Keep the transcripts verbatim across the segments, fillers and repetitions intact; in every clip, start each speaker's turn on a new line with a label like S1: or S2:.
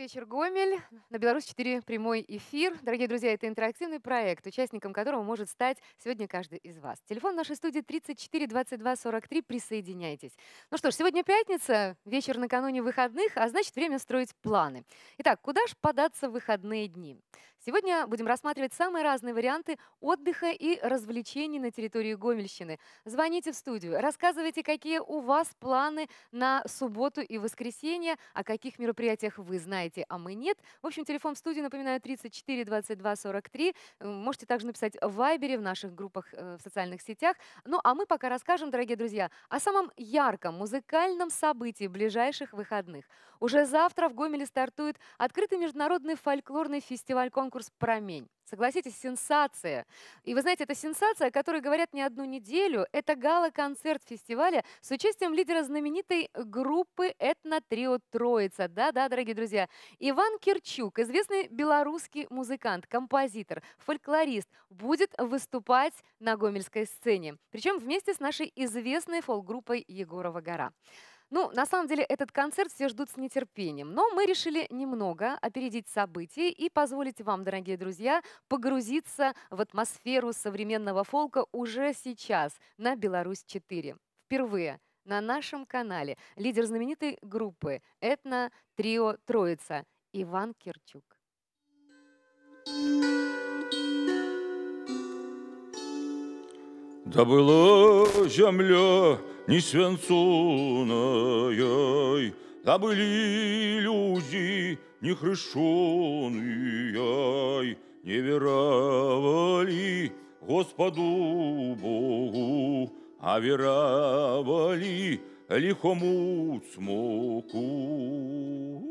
S1: вечер, Гомель. На Беларусь четыре прямой эфир. Дорогие друзья, это интерактивный проект, участником которого может стать сегодня каждый из вас. Телефон нашей студии тридцать четыре двадцать два сорок три. Присоединяйтесь. Ну что ж, сегодня пятница, вечер накануне выходных, а значит, время строить планы. Итак, куда ж податься в выходные дни? Сегодня будем рассматривать самые разные варианты отдыха и развлечений на территории Гомельщины. Звоните в студию, рассказывайте, какие у вас планы на субботу и воскресенье, о каких мероприятиях вы знаете, а мы нет. В общем, телефон в студии, напоминаю, тридцать четыре двадцать два сорок три. Э, Можете также написать в Вайбере, в наших группах э, в социальных сетях. Ну, а мы пока расскажем, дорогие друзья, о самом ярком музыкальном событии ближайших выходных. Уже завтра в Гомеле стартует открытый международный фольклорный фестиваль-конкурс «Промень». Согласитесь, сенсация. И вы знаете, это сенсация, о которой говорят не одну неделю. Это гала-концерт фестиваля с участием лидера знаменитой группы этно-трио «Троица». Да-да, дорогие друзья. Иван Кирчук, известный белорусский музыкант, композитор, фольклорист, будет выступать на гомельской сцене. Причем вместе с нашей известной фолк-группой «Егорова гора». Ну, на самом деле, этот концерт все ждут с нетерпением. Но мы решили немного опередить события и позволить вам, дорогие друзья, погрузиться в атмосферу современного фолка уже сейчас на Беларусь четыре. Впервые на нашем канале лидер знаменитой группы этно-трио «Троица» Иван Кирчук.
S2: Да была земля не свинцоная, да были люди не хрещеные, не веровали Господу Богу, а веровали лихому цмоку.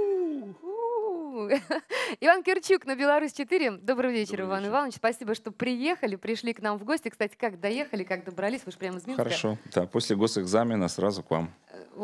S1: У, Иван Кирчук на Беларусь четыре. Добрый вечер,
S2: Добрый
S1: Иван
S2: вечер.
S1: Иванович. Спасибо, что приехали, пришли к нам в гости. Кстати, как доехали, как добрались? Вы же прямо из Минска.
S2: Хорошо, да, после госэкзамена сразу к вам.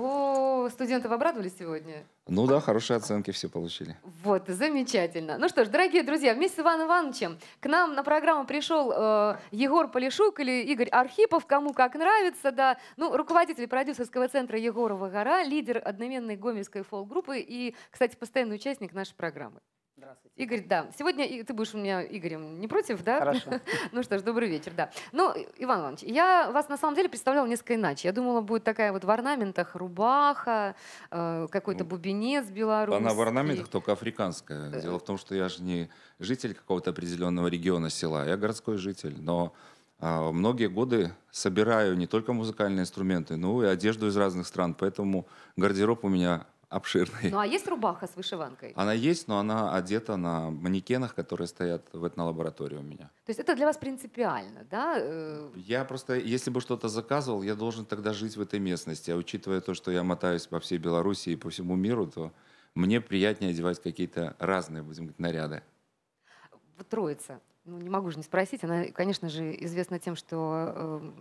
S1: О, студентов обрадовали сегодня?
S2: Ну да, хорошие оценки все получили.
S1: Вот, замечательно. Ну что ж, дорогие друзья, вместе с Иваном Ивановичем к нам на программу пришел э, Егор Полишук или Игорь Архипов, кому как нравится, да. Ну, руководитель продюсерского центра «Егорова гора», лидер одноименной гомельской фолк-группы и, кстати, постоянный участник нашей программы.
S3: Здравствуйте.
S1: Игорь, да. Сегодня и- ты будешь у меня Игорем не против, да?
S3: Хорошо.
S1: Ну что ж, добрый вечер, да. Ну, Иван Иванович, я вас на самом деле представляла несколько иначе. Я думала, будет такая вот в орнаментах рубаха, э, какой-то
S2: Ну,
S1: бубенец белорусский.
S2: Она в орнаментах только африканская. Дело в том, что я же не житель какого-то определенного региона села, я городской житель. Но а, многие годы собираю не только музыкальные инструменты, но и одежду из разных стран. Поэтому гардероб у меня обширный.
S1: Ну а есть рубаха с вышиванкой?
S2: Она есть, но она одета на манекенах, которые стоят в этнолаборатории у меня.
S1: То есть это для вас принципиально, да? Э,
S2: Я просто, если бы что-то заказывал, я должен тогда жить в этой местности. А учитывая то, что я мотаюсь по всей Беларуси и по всему миру, то мне приятнее одевать какие-то разные, будем говорить, наряды.
S1: Вот Троица. Ну, не могу же не спросить. Она, конечно же, известна тем, что э,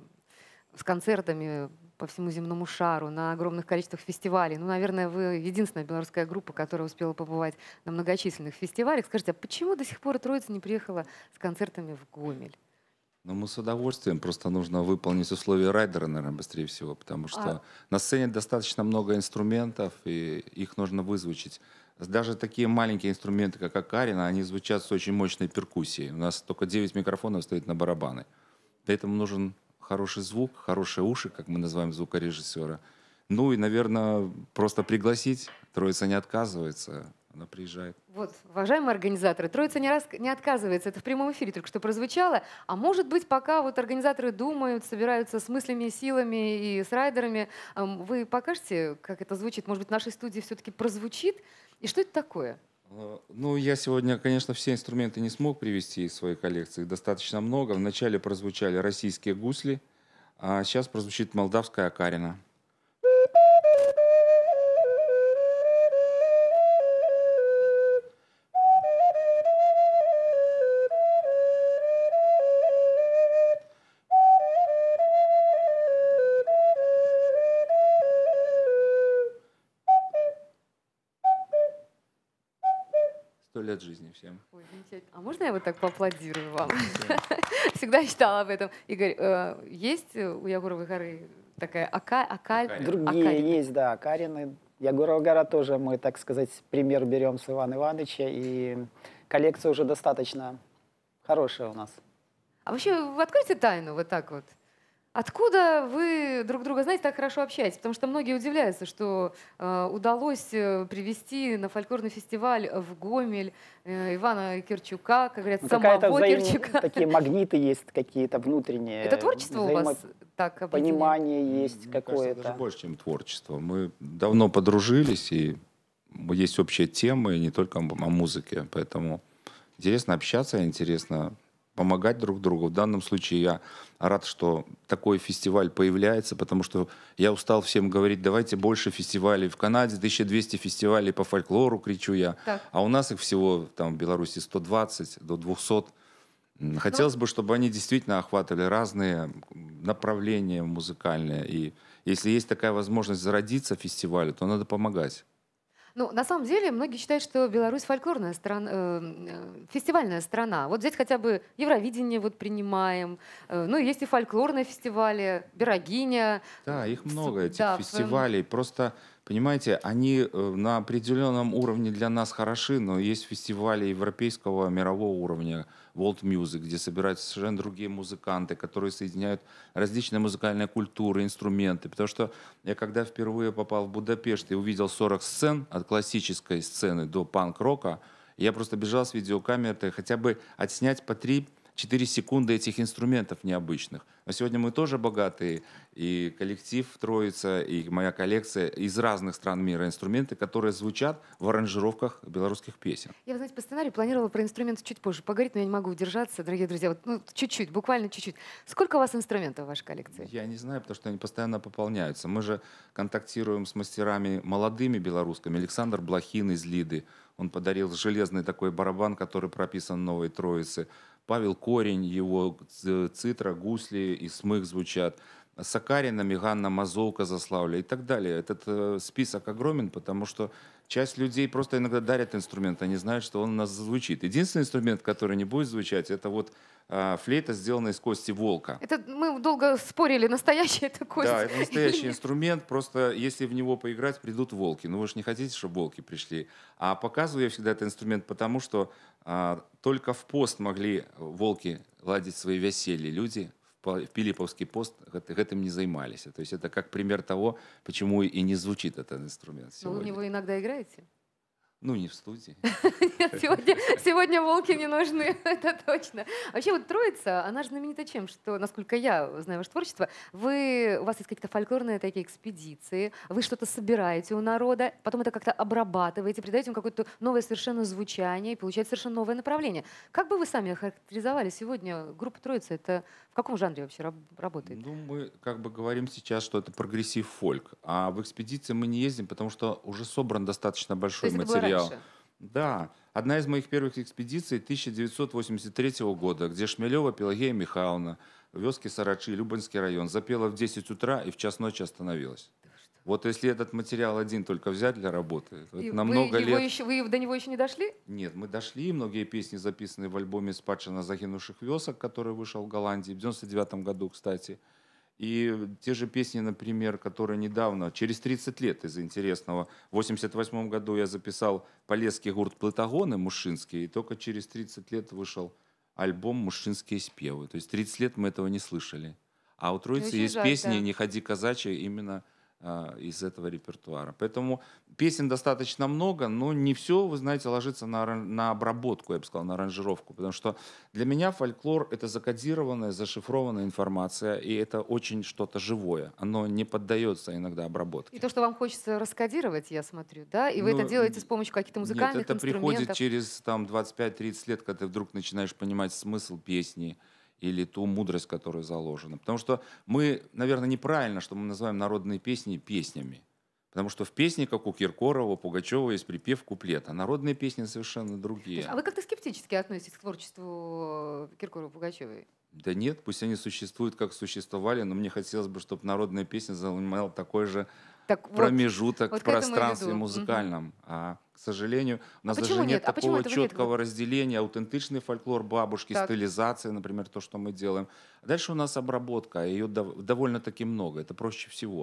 S1: с концертами по всему земному шару, на огромных количествах фестивалей. Ну, наверное, вы единственная белорусская группа, которая успела побывать на многочисленных фестивалях. Скажите, а почему до сих пор Троица не приехала с концертами в Гомель?
S2: Но мы с удовольствием, просто нужно выполнить условия райдера, наверное, быстрее всего, потому что
S1: А-
S2: на сцене достаточно много инструментов, и их нужно вызвучить. Даже такие маленькие инструменты, как акарина, они звучат с очень мощной перкуссией. У нас только девять микрофонов стоит на барабаны. Поэтому нужен хороший звук, хорошие уши, как мы называем звукорежиссера. Ну и, наверное, просто пригласить. Троица не отказывается, она приезжает.
S1: Вот, уважаемые организаторы, Троица не, раз, не отказывается, это в прямом эфире только что прозвучало. А может быть, пока вот организаторы думают, собираются с мыслями, силами и с райдерами, эм, вы покажете, как это звучит? Может быть, в нашей студии все-таки прозвучит? И что это такое?
S2: Э, Ну, я сегодня, конечно, все инструменты не смог привести из своей коллекции. Их достаточно много. Вначале прозвучали российские гусли, а сейчас прозвучит молдавская акарина. Сто лет жизни всем.
S1: Ой, замечательно. А можно я вот так поаплодирую вам? Всегда мечтала об этом. Игорь, э, есть у Ягоровой горы такая ака, акаль,
S2: Акарин.
S3: Другие
S1: акарина?
S3: есть, да, Карины. Ягурова гора тоже мы, так сказать, пример берем с Ивана Ивановича, и коллекция уже достаточно хорошая у нас.
S1: А вообще, вы откройте тайну вот так вот. Откуда вы друг друга знаете, так хорошо общаетесь? Потому что многие удивляются, что э, удалось э, привести на фольклорный фестиваль в Гомель э, Ивана Кирчука, как говорят,
S3: Ну,
S1: самого
S3: какая-то взаим...
S1: Кирчука.
S3: такие магниты есть, какие-то внутренние.
S1: Это творчество у вас так объединяет?
S3: Понимание есть
S2: Мне кажется,
S3: какое-то.
S2: даже больше, чем творчество. Мы давно подружились, и есть общие темы, не только о музыке. Поэтому интересно общаться, интересно помогать друг другу. В данном случае я рад, что такой фестиваль появляется, потому что я устал всем говорить, давайте больше фестивалей. В Канаде тысяча двести фестивалей по фольклору, кричу я.
S1: Так.
S2: А у нас их всего там в Беларуси сто двадцать до двухсот. Хотелось бы, чтобы они действительно охватывали разные направления музыкальные. И если есть такая возможность зародиться фестивалю, то надо помогать.
S1: Ну, на самом деле, многие считают, что Беларусь фольклорная страна, э, э, фестивальная страна. Вот взять хотя бы Евровидение вот принимаем. Э, ну, есть и фольклорные фестивали, Берогиня.
S2: Да, их много, этих
S1: Да, в своем-
S2: фестивалей. Просто, понимаете, они э, на определенном уровне для нас хороши, но есть фестивали европейского, мирового уровня, World Music, где собираются совершенно другие музыканты, которые соединяют различные музыкальные культуры, инструменты. Потому что я когда впервые попал в Будапешт и увидел сорок сцен, от классической сцены до панк-рока, я просто бежал с видеокамерой, хотя бы отснять по три-четыре секунды этих инструментов необычных. Но сегодня мы тоже богатые, и коллектив Троица, и моя коллекция из разных стран мира инструменты, которые звучат в аранжировках белорусских песен.
S1: Я, вы знаете, по сценарию планировала про инструменты чуть позже поговорить, но я не могу удержаться, дорогие друзья. Вот, ну, чуть-чуть, буквально чуть-чуть. Сколько у вас инструментов в вашей коллекции?
S2: Я не знаю, потому что они постоянно пополняются. Мы же контактируем с мастерами молодыми белорусскими. Александр Блохин из Лиды. Он подарил железный такой барабан, который прописан в Новой Троице. Павел Корень, его цитра, гусли и смых звучат. Сакарина, Меганна, Мазовка, Заславля и так далее. Этот э, список огромен, потому что часть людей просто иногда дарят инструмент, они знают, что он у нас звучит. Единственный инструмент, который не будет звучать, это вот э, флейта, сделанная из кости волка.
S1: Это мы долго спорили, настоящий это кость.
S2: Да, это настоящий инструмент, просто если в него поиграть, придут волки. Но вы же не хотите, чтобы волки пришли. А показываю я всегда этот инструмент, потому что а, только в пост могли волки ладить свои веселья. Люди в Пилиповский пост этим не занимались. То есть это как пример того, почему и не звучит этот инструмент
S1: Но вы в
S2: сегодня.
S1: него иногда играете?
S2: Ну, не в студии.
S1: Нет, сегодня, сегодня волки не нужны, это точно. Вообще вот Троица, она же знаменита чем? Что, насколько я знаю ваше творчество, вы, у вас есть какие-то фольклорные такие экспедиции, вы что-то собираете у народа, потом это как-то обрабатываете, придаете ему какое-то новое совершенно звучание, и получается совершенно новое направление. Как бы вы сами охарактеризовали сегодня группу Троица? Это в каком жанре вообще раб- работает?
S2: Ну, мы как бы говорим сейчас, что это прогрессив-фольк. А в экспедиции мы не ездим, потому что уже собран достаточно
S1: То
S2: большой
S1: есть это было
S2: материал.
S1: раньше?
S2: Да. Одна из моих первых экспедиций тысяча девятьсот восемьдесят третьего года, где Шмелева Пелагея Михайловна в Вёске Сарачи, Любанский район, запела в десять утра и в час ночи остановилась. Вот если этот материал один только взять для работы, то
S1: И
S2: это на
S1: вы,
S2: много
S1: его
S2: лет...
S1: еще, вы до него еще не дошли?
S2: Нет, мы дошли, многие песни записаны в альбоме «Спадщина загинувших вёсок», который вышел в Голландии в девяносто девятом году, кстати. И те же песни, например, которые недавно, через тридцать лет из интересного, в восемьдесят восьмом году я записал «Полесский гурт Плытагоны» мужчинский, и только через тридцать лет вышел альбом «Мужчинские спевы». То есть тридцать лет мы этого не слышали. А у Троицы
S1: Очень
S2: есть
S1: жаль,
S2: песни
S1: да.
S2: «Не ходи казачья» именно а, из этого репертуара. Поэтому песен достаточно много, но не все, вы знаете, ложится на, аран- на обработку, я бы сказал, на аранжировку. Потому что для меня фольклор — это закодированная, зашифрованная информация, и это очень что-то живое. Оно не поддается иногда обработке.
S1: И то, что вам хочется раскодировать, я смотрю, да? И вы это
S2: Ну,
S1: делаете с помощью каких-то
S2: Нет,
S1: музыкальных
S2: это приходит
S1: инструментов.
S2: через там, двадцать пять тридцать лет, когда ты вдруг начинаешь понимать смысл песни или ту мудрость, которая заложена. Потому что мы, наверное, неправильно, что мы называем народные песни песнями. Потому что в песне, как у Киркорова, Пугачева, есть припев, куплет. А народные песни совершенно другие.
S1: А вы как-то скептически относитесь к творчеству Киркорова, Пугачевой?
S2: Да нет, пусть они существуют, как существовали, но мне хотелось бы, чтобы народная песня занимала такой же
S1: Так вот,
S2: промежуток
S1: вот
S2: в
S1: к этому и
S2: пространстве
S1: веду.
S2: музыкальном. А, к сожалению, у нас
S1: А
S2: даже
S1: почему
S2: нет
S1: нет? А почему
S2: такого
S1: этого нет?
S2: четкого
S1: Вот.
S2: разделения. Аутентичный фольклор бабушки,
S1: Так.
S2: стилизация, например, то, что мы делаем. А дальше у нас обработка, ее дов- довольно-таки много, это проще всего.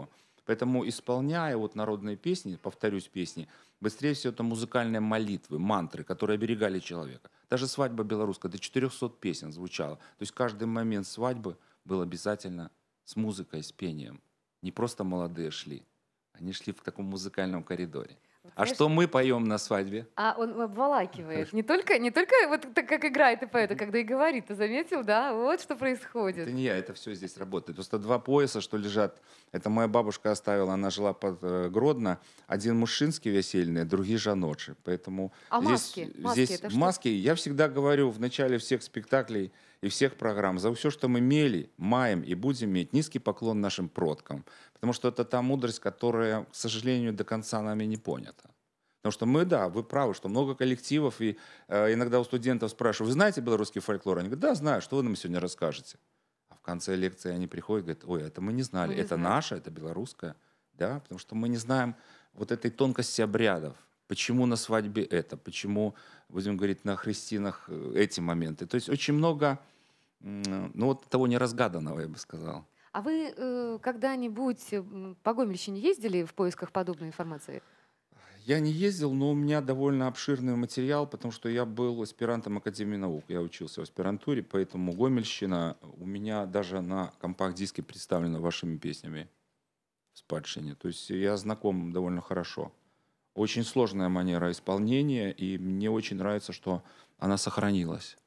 S2: Поэтому, исполняя вот народные песни, повторюсь, песни, быстрее всего это музыкальные молитвы, мантры, которые оберегали человека. Даже свадьба белорусская, до четырехсот песен звучало. То есть каждый момент свадьбы был обязательно с музыкой, с пением. Не просто молодые шли, они шли в таком музыкальном коридоре.
S1: Вот,
S2: А
S1: знаешь,
S2: что мы поем на свадьбе?
S1: А он обволакивает. Не только, не только вот так, как играет и поет, а когда и говорит. Ты заметил, да? Вот что происходит.
S2: Это не я, это все здесь работает. Просто два пояса, что лежат, это моя бабушка оставила, она жила под э, Гродно. Один мужчинский весельный, другие жаночи. Поэтому
S1: А
S2: здесь,
S1: маски? Маски
S2: здесь
S1: это что?
S2: маски, я всегда говорю в начале всех спектаклей и всех программ, за все, что мы имели, маем и будем иметь, низкий поклон нашим продкам. Потому что это та мудрость, которая, к сожалению, до конца нами не понята. Потому что мы, да, вы правы, что много коллективов, и э, иногда у студентов спрашивают, вы знаете белорусский фольклор? Они говорят, да, знаю, что вы нам сегодня расскажете? А в конце лекции они приходят и говорят, ой, это мы не знали,
S1: Мы не
S2: это
S1: знали.
S2: наше, это белорусское. Да, потому что мы не знаем вот этой тонкости обрядов. Почему на свадьбе это, почему, будем говорить, на хрестинах э, эти моменты. То есть очень много, м, ну вот того неразгаданного, я бы сказал.
S1: А вы э, когда-нибудь м, по Гомельщине ездили в поисках подобной информации?
S2: Я не ездил, но у меня довольно обширный материал, потому что я был аспирантом Академии наук. Я учился в аспирантуре, поэтому Гомельщина у меня даже на компакт-диске представлена вашими песнями в спадщине. То есть я знаком довольно хорошо. Очень сложная манера исполнения, и мне очень нравится, что она сохранилась.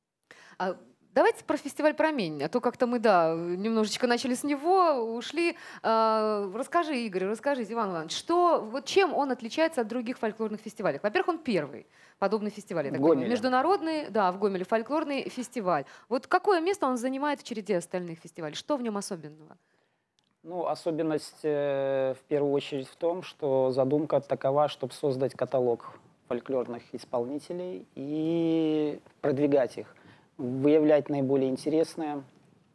S1: А давайте про фестиваль «Промень». А то как-то мы, да, немножечко начали с него, ушли. А, расскажи, Игорь, расскажите, Иван Иванович, что, вот чем он отличается от других фольклорных фестивалей? Во-первых, он первый подобный фестиваль, я
S3: В
S1: так понимаю.
S3: Гомеле.
S1: Международный, да, в Гомеле фольклорный фестиваль. Вот какое место он занимает в череде остальных фестивалей? Что в нем особенного?
S3: Ну, особенность э, в первую очередь в том, что задумка такова, чтобы создать каталог фольклорных исполнителей и продвигать их, выявлять наиболее интересное,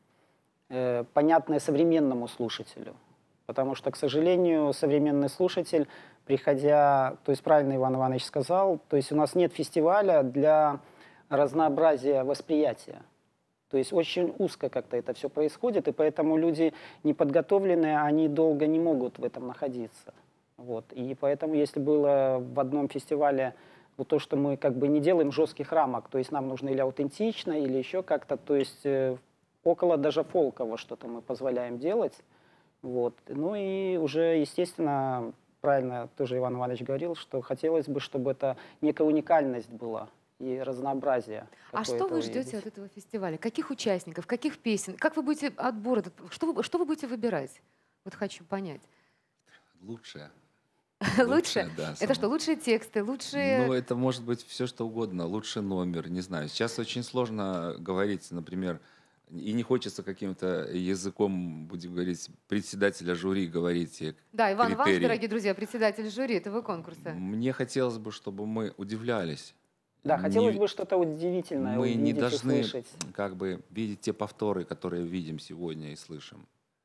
S3: э, понятное современному слушателю. Потому что, к сожалению, современный слушатель, приходя, то есть правильно Иван Иванович сказал, то есть у нас нет фестиваля для разнообразия восприятия. То есть очень узко как-то это все происходит, и поэтому люди неподготовленные, они долго не могут в этом находиться. Вот. И поэтому, если было в одном фестивале вот то, что мы как бы не делаем жестких рамок, то есть нам нужно или аутентично, или еще как-то, то есть э, около даже фолкового что-то мы позволяем делать. Вот. Ну и уже, естественно, правильно тоже Иван Иванович говорил, что хотелось бы, чтобы это некая уникальность была и разнообразие.
S1: А что
S3: какое-то
S1: вы ждете
S3: увидеть.
S1: от этого фестиваля? Каких участников, каких песен? Как вы будете отбор этот, что вы, что вы будете выбирать? Вот хочу понять.
S2: Лучшее.
S1: Лучше?
S2: Да,
S1: Это
S2: само-
S1: что, лучшие тексты, лучшие...
S2: Ну, это может быть все что угодно, лучший номер, не знаю. Сейчас очень сложно говорить, например, и не хочется каким-то языком, будем говорить, председателя жюри говорить. э,
S1: Да, Иван Иванович,
S2: критерии.
S1: дорогие друзья, председатель жюри этого конкурса.
S2: Мне хотелось бы, чтобы мы удивлялись.
S3: Да, хотелось
S2: Не-
S3: бы что-то удивительное
S2: Мы не
S3: увидеть,
S2: должны
S3: услышать.
S2: как бы видеть те повторы, которые видим сегодня и слышим.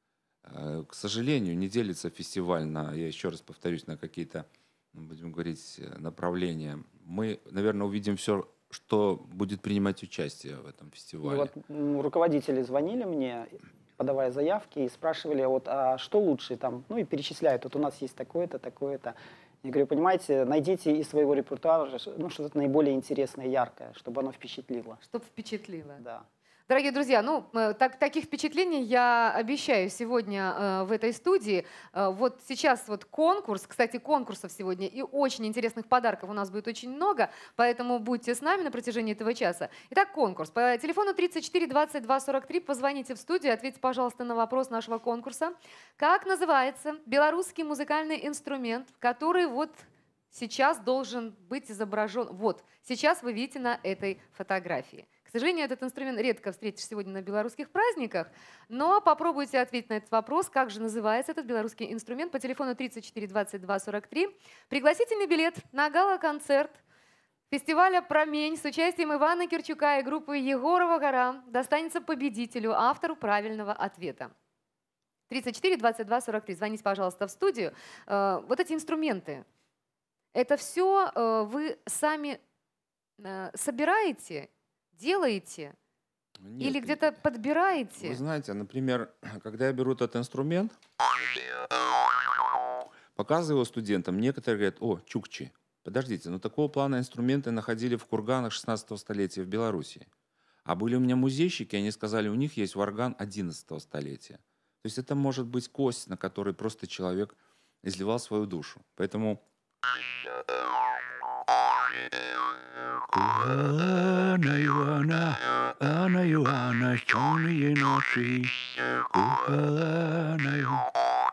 S2: Э, К сожалению, не делится фестиваль на, я еще раз повторюсь, на какие-то, ну, будем говорить, э, направления. Мы, наверное, увидим все, что будет принимать участие в этом
S3: И
S2: фестивале.
S3: вот м, руководители звонили мне, подавая заявки, и спрашивали, вот, а что лучше там, ну и перечисляют, вот у нас есть такое-то, такое-то. Я говорю, понимаете, найдите из своего репертуара ну, что-то наиболее интересное, яркое, чтобы оно впечатлило.
S1: Чтоб впечатлило.
S3: Да.
S1: Дорогие друзья, ну, э, так, таких впечатлений я обещаю сегодня э, в этой студии. Э, вот сейчас вот конкурс, кстати, конкурсов сегодня и очень интересных подарков у нас будет очень много, поэтому будьте с нами на протяжении этого часа. Итак, конкурс. По телефону тридцать четыре двадцать два сорок три позвоните в студию, ответьте, пожалуйста, на вопрос нашего конкурса. Как называется белорусский музыкальный инструмент, который вот сейчас должен быть изображен? Вот, сейчас вы видите на этой фотографии. К сожалению, этот инструмент редко встретишь сегодня на белорусских праздниках, но попробуйте ответить на этот вопрос, как же называется этот белорусский инструмент по телефону тридцать четыре двадцать два сорок три. Пригласительный билет на гала-концерт фестиваля «Промень» с участием Ивана Кирчука и группы «Егорова гора» достанется победителю, автору правильного ответа. тридцать четыре двадцать два сорок три. Звоните, пожалуйста, в студию. Э, Вот эти инструменты, это все вы сами э, собираете, делаете
S2: Нет,
S1: или
S2: и-
S1: где-то подбираете?
S2: Вы знаете, например, когда я беру этот инструмент, Показываю его студентам, некоторые говорят: о, чукчи. Подождите, но такого плана инструменты находили в курганах шестнадцатого столетия в Белоруссии. А были у меня музейщики, они сказали, у них есть варган одиннадцатого столетия. То есть это может быть кость, на которой просто человек изливал свою душу. Поэтому...
S4: Кухана Ивана, Анна Ивана, темные ночи. Кухана Ивана.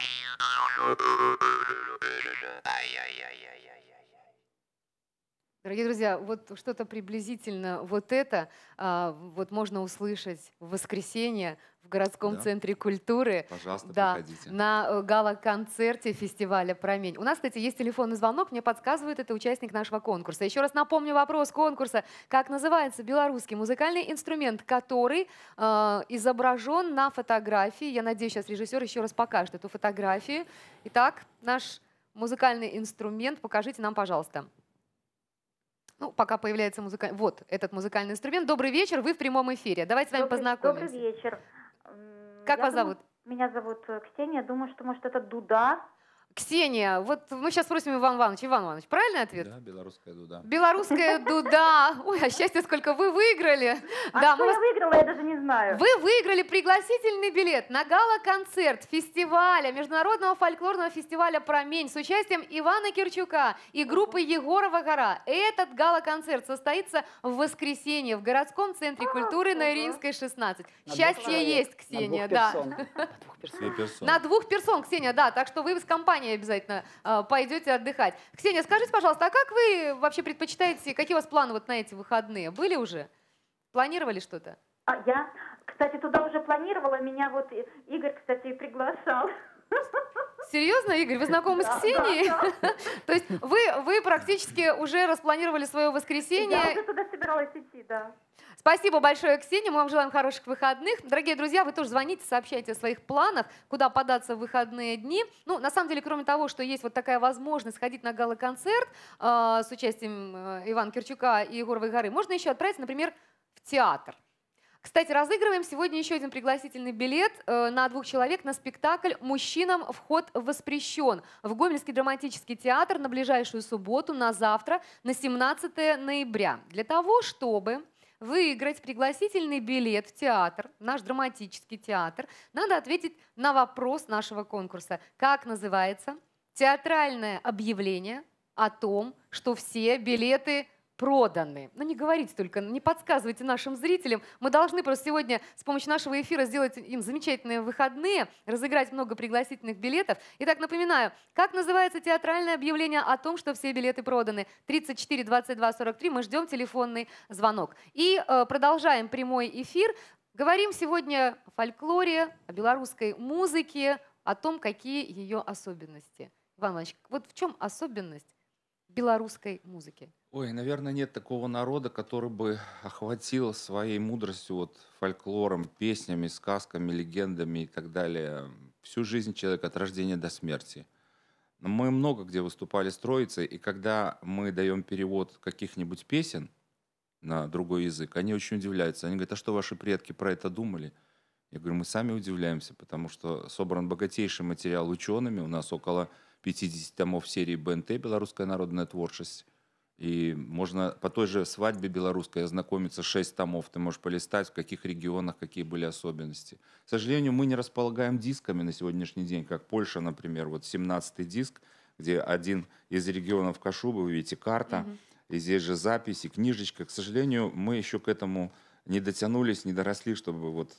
S1: Дорогие друзья, вот что-то приблизительно вот это а, вот можно услышать в воскресенье в городском
S2: Да.
S1: центре культуры.
S2: Пожалуйста,
S1: Да,
S2: приходите.
S1: на э, гала-концерте фестиваля «Промень». У нас, кстати, есть телефонный звонок, мне подсказывает, это участник нашего конкурса. Еще раз напомню вопрос конкурса. Как называется белорусский музыкальный инструмент, который э, изображен на фотографии? Я надеюсь, сейчас режиссер еще раз покажет эту фотографию. Итак, наш музыкальный инструмент, покажите нам, пожалуйста. Ну, пока появляется музыкальный... Вот этот музыкальный инструмент. Добрый вечер, вы в прямом эфире. Давайте с вами
S5: Добрый,
S1: познакомимся.
S5: добрый вечер. М,
S1: Как
S5: я
S1: вас
S5: думаю,
S1: зовут?
S5: Меня зовут э, Ксения. Думаю, что, может, это дуда.
S1: Ксения, вот мы сейчас спросим Иван Иванович. Иван Иванович, правильный ответ?
S2: Да, белорусская дуда.
S1: Белорусская дуда. Ой, а счастье сколько. Вы выиграли.
S5: А
S1: Да,
S5: что
S1: мы
S5: я
S1: вас...
S5: выиграла, я даже не знаю.
S1: Вы выиграли пригласительный билет на гала-концерт фестиваля, международного фольклорного фестиваля «Промень» с участием Ивана Кирчука и группы Егорова гора. Этот гала-концерт состоится в воскресенье в городском центре культуры на Иринской, шестнадцать.
S3: На двух
S1: Счастье
S3: человек,
S1: есть,
S3: на
S1: Ксения,
S3: двух
S1: да.
S3: персон. На двух персон.
S2: Две персоны.
S1: На двух персон, Ксения, да, так что вы с компанией обязательно э, пойдете отдыхать. Ксения, скажите, пожалуйста, а как вы вообще предпочитаете, какие у вас планы вот на эти выходные? Были уже? Планировали что-то?
S5: А я, кстати, туда уже планировала. Меня вот и- Игорь, кстати, и приглашал.
S1: Серьезно, Игорь, вы знакомы
S5: Да,
S1: с Ксенией?
S5: да, да.
S1: То есть вы, вы практически уже распланировали свое
S5: Я
S1: воскресенье.
S5: уже туда собиралась идти, да.
S1: Спасибо большое, Ксения. Мы вам желаем хороших выходных. Дорогие друзья, вы тоже звоните, сообщайте о своих планах, куда податься в выходные дни. Ну, на самом деле, кроме того, что есть вот такая возможность сходить на гала-концерт э, с участием э, Ивана Кирчука и Егоровой горы, можно еще отправиться, например, в театр. Кстати, разыгрываем сегодня еще один пригласительный билет э, на двух человек на спектакль «Мужчинам вход воспрещен» в Гомельский драматический театр на ближайшую субботу, на завтра, на семнадцатое ноября. Для того, чтобы выиграть пригласительный билет в театр, наш драматический театр, надо ответить на вопрос нашего конкурса. Как называется театральное объявление о том, что все билеты проданы? Ну не говорите только, не подсказывайте нашим зрителям. Мы должны просто сегодня с помощью нашего эфира сделать им замечательные выходные, разыграть много пригласительных билетов. Итак, напоминаю, как называется театральное объявление о том, что все билеты проданы? тридцать четыре двадцать два сорок три, мы ждем телефонный звонок. И э, продолжаем прямой эфир. Говорим сегодня о фольклоре, о белорусской музыке, о том, какие ее особенности. Иван Иванович, вот в чем особенность белорусской музыки?
S2: Ой, наверное, нет такого народа, который бы охватил своей мудростью, вот, фольклором, песнями, сказками, легендами и так далее всю жизнь человека от рождения до смерти. Мы много где выступали с Троицей, и когда мы даем перевод каких-нибудь песен на другой язык, они очень удивляются. Они говорят: а что ваши предки про это думали? Я говорю: мы сами удивляемся, потому что собран богатейший материал учеными. У нас около пятьдесят томов серии БНТ «Белорусская народная творчесть». И можно по той же свадьбе белорусской ознакомиться, шесть томов, ты можешь полистать, в каких регионах какие были особенности. К сожалению, мы не располагаем дисками на сегодняшний день, как Польша, например, вот семнадцатый диск, где один из регионов Кашубы, вы видите, карта,
S1: Мгм.
S2: и здесь же записи, книжечка. К сожалению, мы еще к этому не дотянулись, не доросли, чтобы вот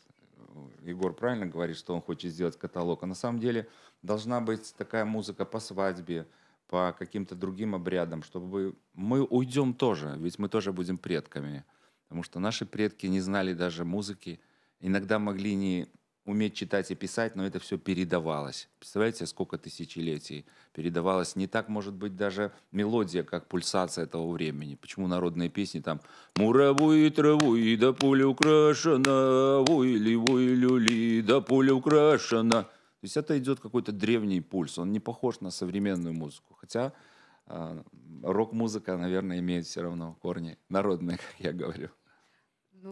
S2: Егор правильно говорит, что он хочет сделать каталог. А на самом деле должна быть такая музыка по свадьбе, по каким-то другим обрядам, чтобы мы уйдем тоже, ведь мы тоже будем предками. Потому что наши предки не знали даже музыки, иногда могли не уметь читать и писать, но это все передавалось. Представляете, сколько тысячелетий передавалось? Не так, может быть, даже мелодия, как пульсация этого времени. Почему народные песни там «Мураву и траву, и до поля украшена, войли, вой-люли, до поля украшена». То есть это идет какой-то древний пульс, он не похож на современную музыку. Хотя э, рок-музыка, наверное, имеет все равно корни народные, как я говорю.
S1: Ну,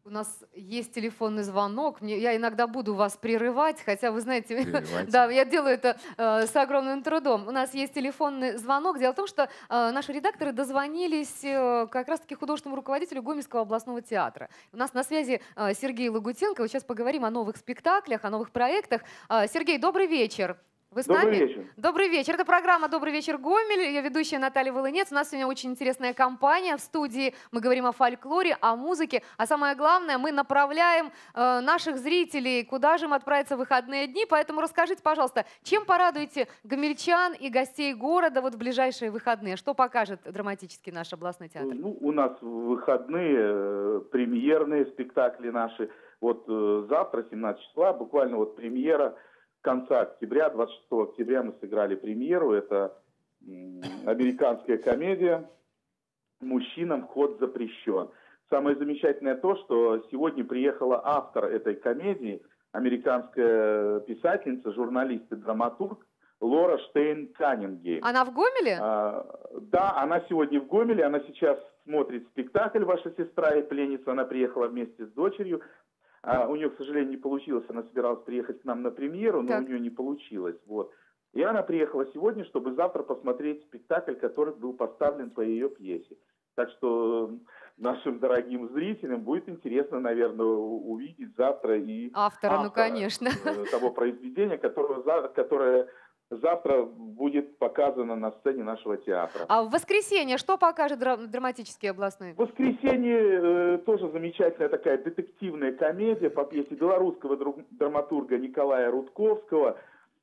S1: У нас есть телефонный звонок. Мне, я иногда буду вас прерывать, хотя вы знаете,
S2: Прерывайте.
S1: да, я делаю это э, с огромным трудом. У нас есть телефонный звонок. Дело в том, что э, наши редакторы дозвонились э, как раз-таки художественному руководителю Гомельского областного театра. У нас на связи э, Сергей Лагутенко. Вот сейчас поговорим о новых спектаклях, о новых проектах. Э, Сергей, добрый вечер. Вы с
S6: Добрый
S1: нами?
S6: вечер.
S1: Добрый вечер. Это программа «Добрый вечер, Гомель». Ее ведущая Наталья Волынец. У нас сегодня очень интересная компания в студии. Мы говорим о фольклоре, о музыке. А самое главное, мы направляем э, наших зрителей, куда же им отправиться в выходные дни. Поэтому расскажите, пожалуйста, чем порадуете гомельчан и гостей города вот в ближайшие выходные? Что покажет драматический наш областной театр?
S6: Ну, у нас в выходные э, премьерные спектакли наши. Вот э, завтра, семнадцатого числа, буквально вот премьера конца октября, двадцать шестого октября мы сыграли премьеру. Это м, американская комедия «Мужчинам вход запрещен». Самое замечательное то, что сегодня приехала автор этой комедии, американская писательница, журналист и драматург Лора Штейн-Каннингейм.
S1: Она в Гомеле?
S6: А, да, она сегодня в Гомеле, она сейчас смотрит спектакль «Ваша сестра и пленница». Она приехала вместе с дочерью. А, у нее, к сожалению, не получилось. Она собиралась приехать к нам на премьеру, но
S1: Так.
S6: у нее не получилось. Вот. И она приехала сегодня, чтобы завтра посмотреть спектакль, который был поставлен по ее пьесе. Так что нашим дорогим зрителям будет интересно, наверное, у- увидеть завтра и
S1: Автора, ну конечно.
S6: э, того произведения, которое, за- которое завтра будет показано на сцене нашего театра.
S1: А в воскресенье что покажет дра- драматический областной?
S6: В воскресенье э, тоже замечательная такая детективная комедия по пьесе белорусского друг- драматурга Николая Рудковского.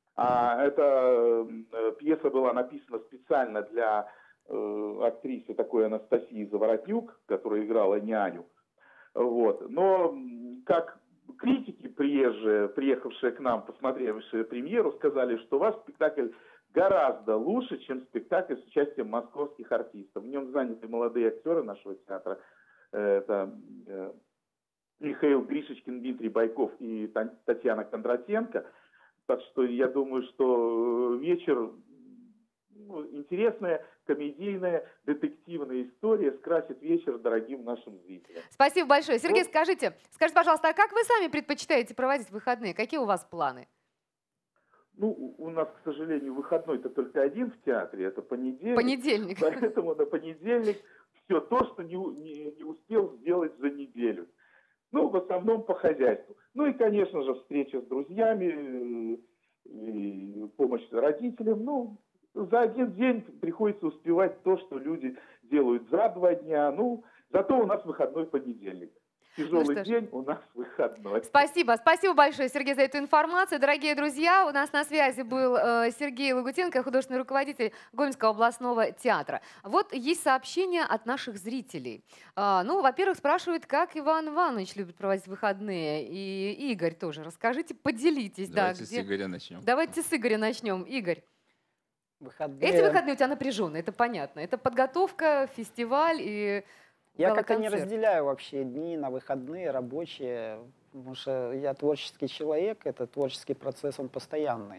S6: А, эта э, пьеса была написана специально для э, актрисы такой Анастасии Заворотнюк, которая играла няню. Вот. Но м, как критики приезжие, приехавшие к нам, посмотревшие премьеру, сказали, что ваш спектакль гораздо лучше, чем спектакль с участием московских артистов. В нем заняты молодые актеры нашего театра. Э, Это э, Михаил Гришечкин, Дмитрий Байков и Та- Татьяна Кондратенко. Так что я думаю, что э, вечер, ну, интересная, комедийная, детективная история скрасит вечер дорогим нашим зрителям.
S1: Спасибо большое. Сергей,
S6: Вот.
S1: скажите, скажите, пожалуйста, а как вы сами предпочитаете проводить выходные? Какие у вас планы?
S6: Ну, у у нас, к сожалению, выходной-то только один в театре, это понедельник.
S1: Понедельник.
S6: Поэтому на понедельник все то, что не, у- не, не успел сделать за неделю. Ну, в основном по хозяйству. Ну и, конечно же, встреча с друзьями, э, и помощь родителям. Ну, за один день приходится успевать то, что люди делают за два дня. Ну, зато у нас выходной понедельник. Тяжелый
S1: что ж.
S6: день, у нас выходной.
S1: Спасибо. Спасибо большое, Сергей, за эту информацию. Дорогие друзья, у нас на связи был э, Сергей Лагутенко, художественный руководитель Гомельского областного театра. Вот есть сообщение от наших зрителей. А, ну, во-первых, спрашивают, как Иван Иванович любит проводить выходные. И Игорь тоже. Расскажите, поделитесь. да,
S2: Давайте с
S1: где-
S2: Игоря начнем.
S1: Давайте с Игоря начнем. Игорь,
S3: Выходные.
S1: эти выходные у тебя напряженные, это понятно. Это подготовка, фестиваль и
S3: Я как-то не
S1: гала-концерт.
S3: разделяю вообще дни на выходные, рабочие, потому что я творческий человек, это творческий процесс, он постоянный.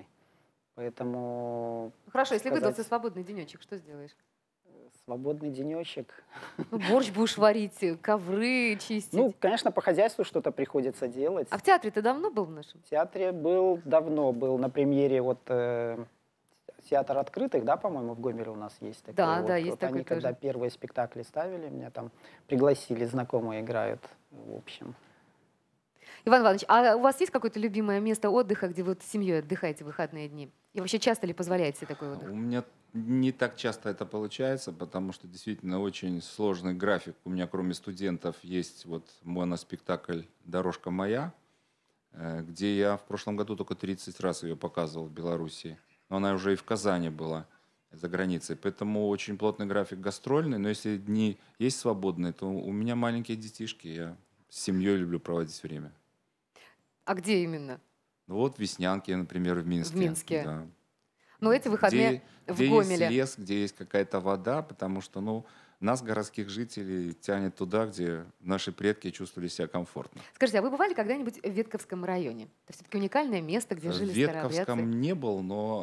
S3: Поэтому
S1: Хорошо, если
S3: сказать.
S1: выдался свободный денечек, что сделаешь?
S3: свободный денечек.
S1: Ну, борщ будешь варить, ковры чистить.
S3: Ну, конечно, по хозяйству что-то приходится делать.
S1: А в театре ты давно был в нашем?
S3: В театре был давно, был на премьере вот э, театр открытых, да, по-моему, в Гомеле у нас есть такой.
S1: Да,
S3: вот,
S1: да, есть
S3: вот
S1: такой
S3: они, когда
S1: тоже.
S3: первые спектакли ставили, меня там пригласили, знакомые играют, в общем.
S1: Иван Иванович, а у вас есть какое-то любимое место отдыха, где вы вот с семьей отдыхаете в выходные дни? И вообще часто ли позволяете себе такой отдых?
S2: У меня не так часто это получается, потому что действительно очень сложный график. У меня, кроме студентов, есть вот моноспектакль «Дорожка моя», э, где я в прошлом году только тридцать раз ее показывал в Беларуси. Но она уже и в Казани была, за границей. Поэтому очень плотный график гастрольный. Но если дни есть свободные, то у меня маленькие детишки. Я с семьей люблю проводить время.
S1: А где именно?
S2: Ну вот Веснянки, например, в Минске.
S1: Минске.
S2: Да.
S1: Ну, эти выходные
S2: где,
S1: в
S2: где
S1: Гомеле.
S2: есть лес, где есть какая-то вода, потому что, ну, нас, городских жителей, тянет туда, где наши предки чувствовали себя комфортно.
S1: Скажите, а вы бывали когда-нибудь в Ветковском районе? Это все-таки уникальное место, где
S2: В
S1: жили
S2: Ветковском
S1: старообрядцы.
S2: не был, но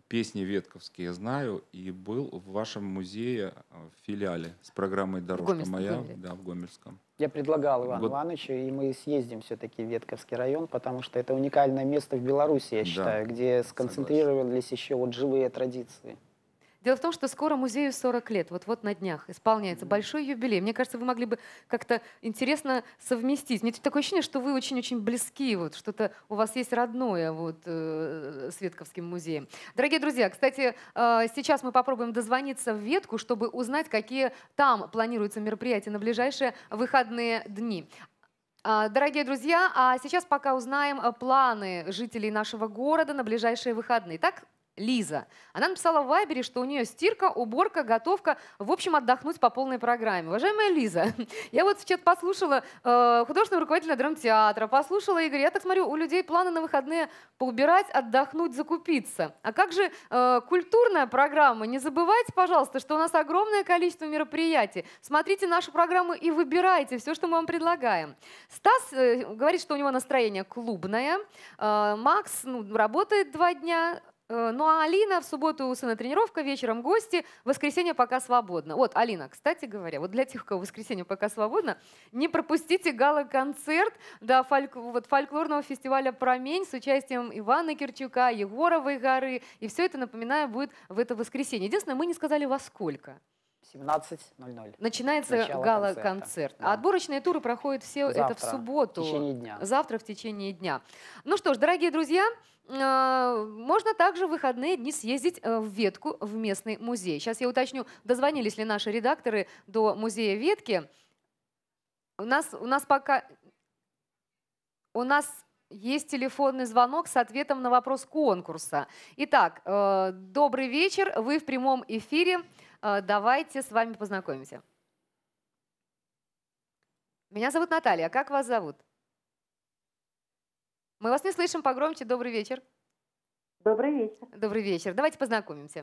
S2: песни ветковские знаю и был в вашем музее а, в филиале с программой «Дорожка
S1: Гомельском,
S2: моя».
S1: Гомеле.
S2: Да, в Гомельском.
S3: Я предлагал Ивану
S2: Год-
S3: Ивановичу, и мы съездим все-таки в Ветковский район, потому что это уникальное место в Беларуси, я
S2: Да,
S3: считаю, где сконцентрировались еще вот живые традиции.
S1: Дело в том, что скоро музею сорок лет, вот-вот на днях исполняется большой юбилей. Мне кажется, вы могли бы как-то интересно совместить. Мне такое ощущение, что вы очень-очень близки, вот что-то у вас есть родное вот, э, с Ветковским музеем. Дорогие друзья, кстати, э, сейчас мы попробуем дозвониться в Ветку, чтобы узнать, какие там планируются мероприятия на ближайшие выходные дни. А, Дорогие друзья, а сейчас пока узнаем э, планы жителей нашего города на ближайшие выходные. Так, Лиза. Она написала в Вайбере, что у нее стирка, уборка, готовка. В общем, отдохнуть по полной программе. Уважаемая Лиза, я вот в чат послушала э, художественного руководителя драмтеатра, послушала Игоря. Я так смотрю, у людей планы на выходные поубирать, отдохнуть, закупиться. А как же э, культурная программа? Не забывайте, пожалуйста, что у нас огромное количество мероприятий. Смотрите нашу программу и выбирайте все, что мы вам предлагаем. Стас э, говорит, что у него настроение клубное. Э, Макс ну, работает два дня. Э, Ну а Алина в субботу у сына тренировка, вечером гости, в воскресенье пока свободно. Вот, Алина, кстати говоря, вот для тех, у кого в воскресенье пока свободно, не пропустите гала-концерт до фольк- вот, фольклорного фестиваля «Промень» с участием Ивана Кирчука, Егоровой горы. И все это, напоминаю, будет в это воскресенье. Единственное, мы не сказали во сколько.
S3: семнадцать ноль ноль.
S1: Начинается
S3: Начало
S1: гала-концерт.
S3: концерта, да.
S1: А отборочные туры проходят все это в
S3: Завтра,
S1: субботу.
S3: в течение дня.
S1: Завтра в течение дня. Ну что ж, дорогие друзья, э, можно также в выходные дни съездить э, в Ветку, в местный музей. Сейчас я уточню, дозвонились ли наши редакторы до музея Ветки. У нас, у нас пока... У нас есть телефонный звонок с ответом на вопрос конкурса. Итак, э, добрый вечер, вы в прямом эфире. Э, Давайте с вами познакомимся. Меня зовут Наталья. Как вас зовут? Мы вас не слышим, погромче. Добрый вечер.
S5: Добрый вечер.
S1: Добрый вечер. Давайте познакомимся.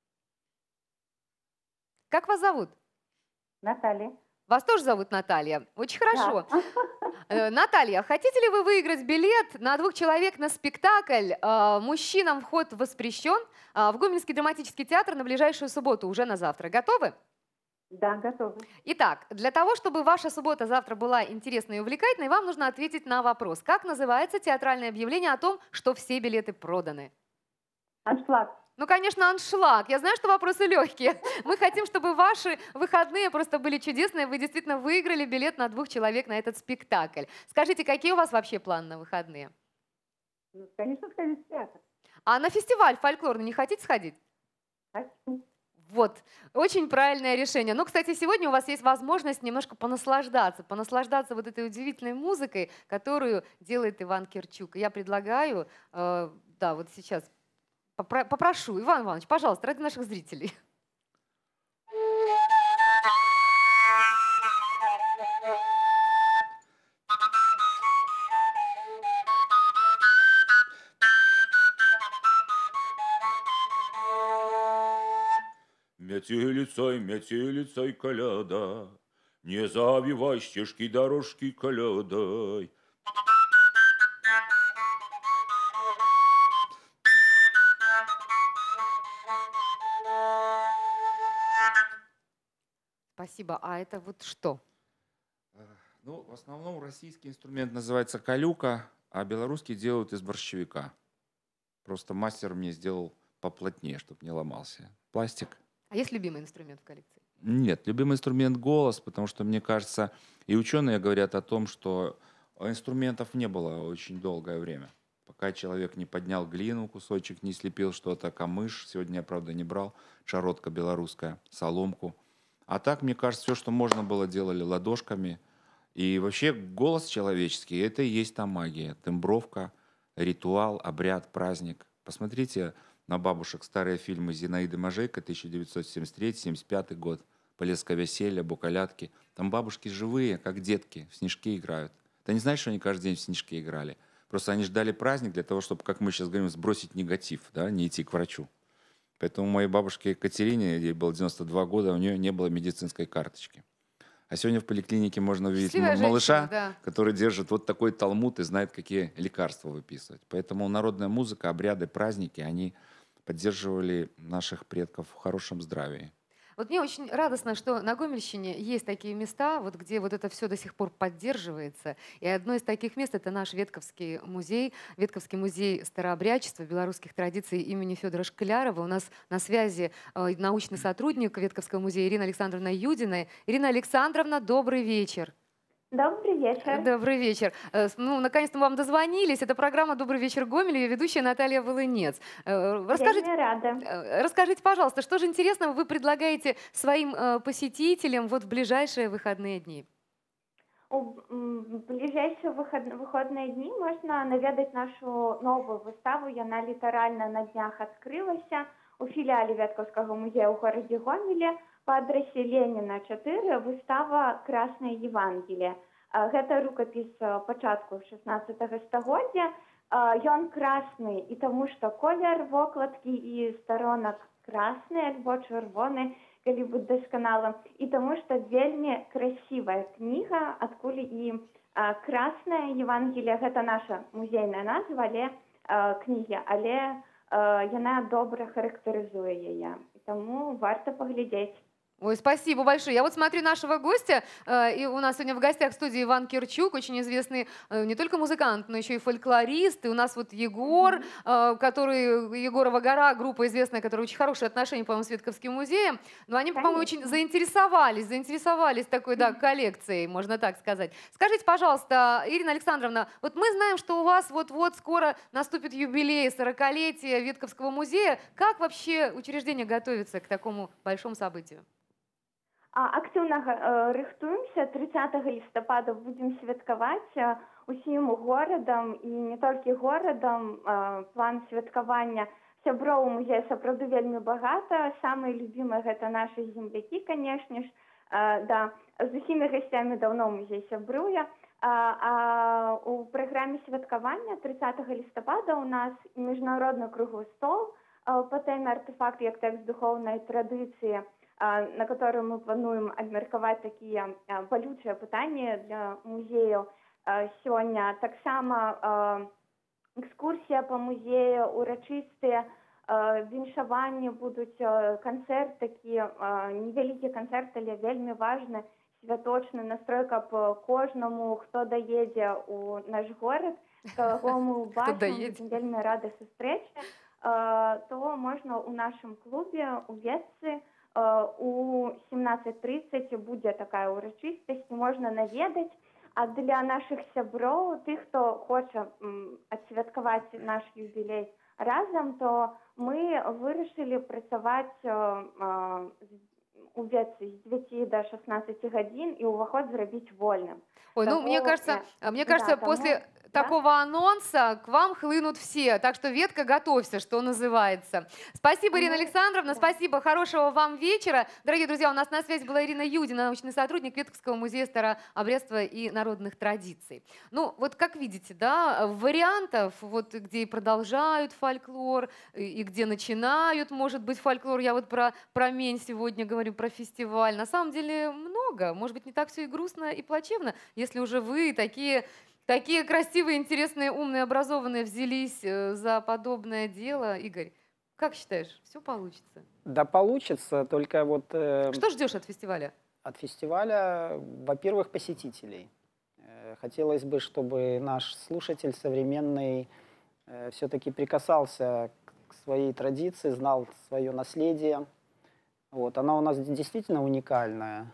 S1: Как вас зовут?
S5: Наталья.
S1: Вас тоже зовут Наталья? Очень хорошо.
S5: Да.
S1: Э, Наталья, хотите ли вы выиграть билет на двух человек на спектакль э, «Мужчинам вход воспрещен» э, в Гомельский драматический театр на ближайшую субботу, уже на завтра? Готовы?
S5: Да, готова.
S1: Итак, для того, чтобы ваша суббота завтра была интересной и увлекательной, вам нужно ответить на вопрос. Как называется театральное объявление о том, что все билеты проданы?
S5: Аншлаг.
S1: Ну, конечно, аншлаг. Я знаю, что вопросы легкие. Мы хотим, чтобы ваши выходные просто были чудесные. Вы действительно выиграли билет на двух человек на этот спектакль. Скажите, какие у вас вообще планы на выходные?
S5: Ну, конечно, сходить в театр.
S1: А на фестиваль фольклорный не хотите сходить?
S5: Хочу.
S1: Вот, очень правильное решение. Ну, кстати, сегодня у вас есть возможность немножко понаслаждаться, понаслаждаться вот этой удивительной музыкой, которую делает Иван Кирчук. Я предлагаю, э, да, вот сейчас попро- попрошу, Иван Иванович, пожалуйста, ради наших зрителей.
S2: Метелицей, метелицей, коляда, не завивай стежки дорожки колядой.
S1: Спасибо. А это вот что?
S2: Ну, в основном российский инструмент называется калюка, а белорусский делают из борщевика. Просто мастер мне сделал поплотнее, чтобы не ломался. Пластик.
S1: А есть любимый инструмент в коллекции?
S2: Нет, любимый инструмент — голос, потому что, мне кажется, и ученые говорят о том, что инструментов не было очень долгое время. Пока человек не поднял глину, кусочек не слепил что-то, камыш, сегодня я, правда, не брал, шаротка белорусская, соломку. А так, мне кажется, все, что можно было, делали ладошками. И вообще голос человеческий — это и есть та магия. Тембровка, ритуал, обряд, праздник. Посмотрите на бабушек старые фильмы Зинаиды Мажейко, тысяча девятьсот семьдесят третий — семьдесят пятый год, Полесское веселье, Буколятки. Там бабушки живые, как детки, в снежки играют. Ты не знаешь, что они каждый день в снежки играли? Просто они ждали праздник для того, чтобы, как мы сейчас говорим, сбросить негатив, да, не идти к врачу. Поэтому у моей бабушки Екатерине, ей было девяносто два года, у нее не было медицинской карточки. А сегодня в поликлинике можно увидеть
S1: Счастливая
S2: м- малыша,
S1: женщина, да.
S2: который держит вот такой талмуд и знает, какие лекарства выписывать. Поэтому народная музыка, обряды, праздники, они поддерживали наших предков в хорошем здравии.
S1: Вот мне очень радостно, что на Гомельщине есть такие места, вот где вот это все до сих пор поддерживается. И одно из таких мест — это наш Ветковский музей, Ветковский музей старообрядчества, белорусских традиций имени Федора Шклярова. У нас на связи э, научный сотрудник Ветковского музея Ирина Александровна Юдина. Ирина Александровна, добрый вечер.
S5: Добрый вечер.
S1: Добрый вечер. Э, с- Ну, наконец-то мы вам дозвонились. Это программа «Добрый вечер, Гомель», ее ведущая Наталья Волынец. Э, Расскажите,
S5: Вельми рада.
S1: э, расскажите, пожалуйста, что же интересного вы предлагаете своим э, посетителям вот в ближайшие выходные дни?
S5: У м, ближайшие выход- выходные дни можна наведаць нашу новую выставу. Яна літаральна на днях адкрылася у філіяле Вяткаўскага музея ў горадзе Гомеле па адрасе Леніна чатыры, выстава «Краснае Евангелие». А, Гэта рукапіс а, пачатку шаснаццатага стагоддзя. А, Ён красны і таму, што колер вокладкі і старонак красны альбо чырвоны, калі быць дасканалым, і таму, што вельмі красивая кніга, адкуль і а, «Краснае Евангелие» — гэта наша музейная назва, але а, кнігі, але а, яна добра характарызуе яе. І таму варта паглядзець.
S1: Ой, спасибо большое. Я вот смотрю нашего гостя, э, и у нас сегодня в гостях в студии Иван Кирчук, очень известный э, не только музыкант, но еще и фольклорист. И у нас вот Егор, э, который, Егорова гора, группа известная, которая очень хорошие отношения, по-моему, с Ветковским музеем. Но они, по-моему, очень
S5: Конечно.
S1: заинтересовались, заинтересовались такой, да, коллекцией, можно так сказать. Скажите, пожалуйста, Ирина Александровна, вот мы знаем, что у вас вот-вот скоро наступит юбилей сорокалетия Ветковского музея. Как вообще учреждение готовится к такому большому событию?
S5: А, Актыўна э, рыхтуемся. трыццатага лістапада будзем святкаваць э, усім горадам і не толькі горадам. Э, План святкавання сяброў музея сапраўды вельмі багата. Самыя любімыя — гэта нашы землякі, канешне ж. Э, Да, з усімі гасцямі даўно музей сябруе. А, а у праграме святкавання трыццатага лістапада у нас міжнародны круглы стол э, па тэме «Артефакт як тэкст духоўнай традыцыі», а, на котором мы плануем абмеркаваць такія а, балючыя пытанні для музеяў. А, Сёння таксама а, экскурсія па музею, урачыстыя а, віншаванні будуць, а, канцэрт такі, а, невялікі канцэрт, але вельмі важны, святочны настрой, каб кожнаму, хто даедзе ў наш горад, каго мы ўбачым,
S1: даедзе.
S5: будзем вельмі рады сустрэчы, а, то можна ў нашым клубе у Ветцы у сімнаццаць трыццаць будзе такая урачыстасць, можна наведаць. А для нашых сяброў, тых, хто хоча м, адсвяткаваць наш юбілей разам, то мы вырашылі працаваць э, э, у Ветцы з дзевяці до шаснаццаці гадзін і ўваход зрабіць вольным.
S1: Ой, ну,
S5: Того,
S1: мне кажется,
S5: э,
S1: а мне
S5: да,
S1: кажется,
S5: тому-
S1: после
S5: да.
S1: такого анонса к вам хлынут все. Так что, Ветка, готовься, что называется. Спасибо, Ирина
S5: Ну,
S1: Александровна,
S5: да.
S1: спасибо, хорошего вам вечера. Дорогие друзья, у нас на связи была Ирина Юдина, научный сотрудник Ветковского музея старообрядства и народных традиций. Ну, вот как видите, да, вариантов, вот где и продолжают фольклор, и и где начинают, может быть, фольклор. Я вот про, про Мень сегодня говорю, про фестиваль. На самом деле много. Может быть, не так все и грустно, и плачевно, если уже вы такие... Такие красивые, интересные, умные, образованные взялись э, за подобное дело. Игорь, как считаешь, все получится?
S3: Да, получится, только вот э,
S1: Что ждешь от фестиваля?
S3: от фестиваля, во-первых, посетителей. Э, Хотелось бы, чтобы наш слушатель современный все-таки прикасался к своей традиции, знал свое наследие. Вот, она у нас действительно уникальная.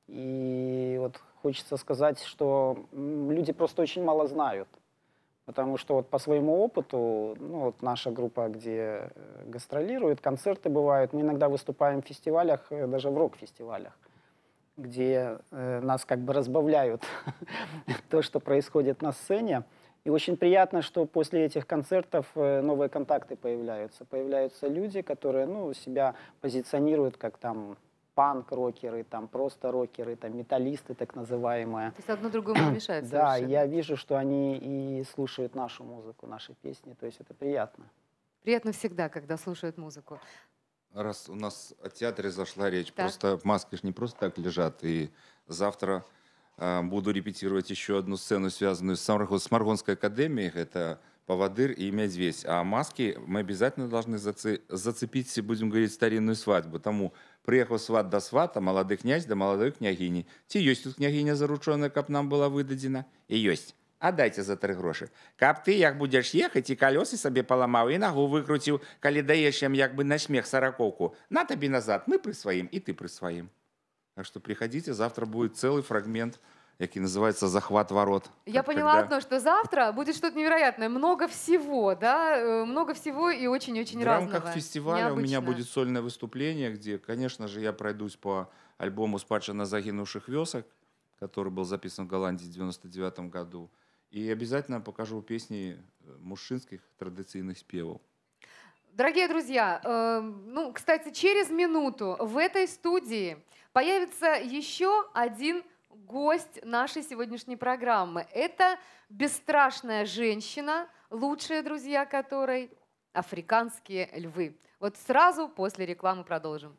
S3: И вот хочется сказать, что м, люди просто очень мало знают. Потому что вот по своему опыту, ну вот наша группа, где э, гастролирует, концерты бывают, мы иногда выступаем в фестивалях, э, даже в рок-фестивалях, где э, нас как бы разбавляют то, что происходит на сцене. И очень приятно, что после этих концертов э, новые контакты появляются. Появляются люди, которые, ну, себя позиционируют как там панк-рокеры, там просто рокеры, там металлисты так называемые.
S1: То есть одно другому не мешает
S3: Да,
S1: совершенно.
S3: я вижу, что они и слушают нашу музыку, наши песни, то есть это приятно.
S1: Приятно всегда, когда слушают музыку.
S2: Раз у нас о театре зашла речь,
S1: Так.
S2: просто маски ж не просто так лежат. И завтра э, буду репетировать еще одну сцену, связанную с, Марго- с Маргонской академией. Это поводырь и медведь. А маски мы обязательно должны заци- зацепить, если будем говорить, старинную свадьбу. Тому приехал сват до свата, молодой князь до молодой княгини. Ті есть тут княгиня заручена, каб нам была выдадена? И есть. Отдайте за три гроши. Каб ты, як будешь ехать, и колеса себе поломал, и ногу выкрутил, коли даешь им, як бы на смех сороковку. На тебе назад, мы присвоим, и ты присвоим. Так что приходите, завтра будет целый фрагмент, який называется «Захват ворот».
S1: Я
S2: Как-
S1: поняла
S2: когда-
S1: одно, что завтра будет что-то невероятное. Много всего, да? э, Много всего и очень-очень
S2: В
S1: разного.
S2: рамках фестиваля у меня
S1: необычного.
S2: будет сольное выступление, где, конечно же, я пройдусь по альбому «Спадщина загинувших вёсок», который был записан в Голландии в девяносто девятом году. И обязательно покажу песни мужчинских традиционных спевов.
S1: Дорогие друзья, э, ну, кстати, через минуту в этой студии появится еще один гость нашей сегодняшней программы. Это бесстрашная женщина, лучшие друзья которой — африканские львы. Вот сразу после рекламы продолжим.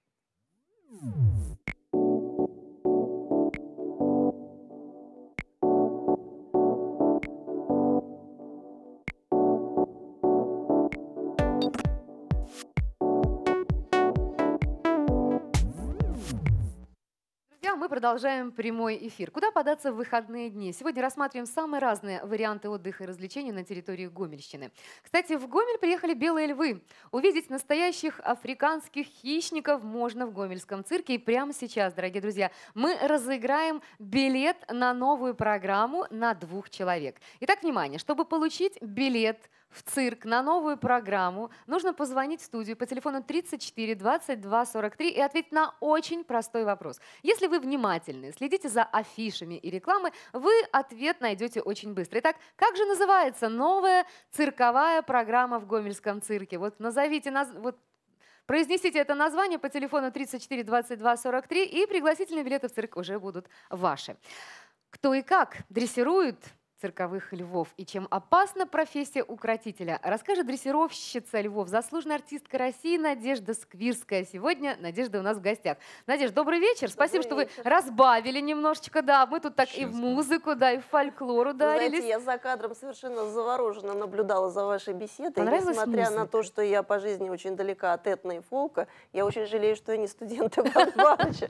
S1: Друзья, мы продолжаем прямой эфир. Куда податься в выходные дни? Сегодня рассматриваем самые разные варианты отдыха и развлечений на территории Гомельщины. Кстати, в Гомель приехали белые львы. Увидеть настоящих африканских хищников можно в Гомельском цирке. И прямо сейчас, дорогие друзья, мы разыграем билет на новую программу на двух человек. Итак, внимание, чтобы получить билет в цирк на новую программу, нужно позвонить в студию по телефону тридцать четыре двадцать два сорок три и ответить на очень простой вопрос. Если вы внимательны, следите за афишами и рекламой, вы ответ найдете очень быстро. Итак, как же называется новая цирковая программа в Гомельском цирке? Вот назовите, наз... вот произнесите это название по телефону тридцать четыре двадцать два сорок три, и пригласительные билеты в цирк уже будут ваши. Кто и как дрессирует цирковых львов и чем опасна профессия укротителя, расскажет дрессировщица львов, заслуженная артистка России Надежда Сквирская. Сегодня Надежда у нас в гостях. Надежда, добрый вечер. Спасибо,
S7: Добрый
S1: что
S7: вечер.
S1: вы разбавили немножечко. Да, мы тут так и в
S2: Честно.
S1: музыку, да, и в фольклор
S7: Вы
S1: ударились.
S7: знаете, я за кадром совершенно завороженно наблюдала за вашей беседой.
S1: Понравилась
S7: Несмотря на
S1: музыка?
S7: то, что я по жизни очень далека от этно и фолка, я очень жалею, что я не студент Ивана Ивановича.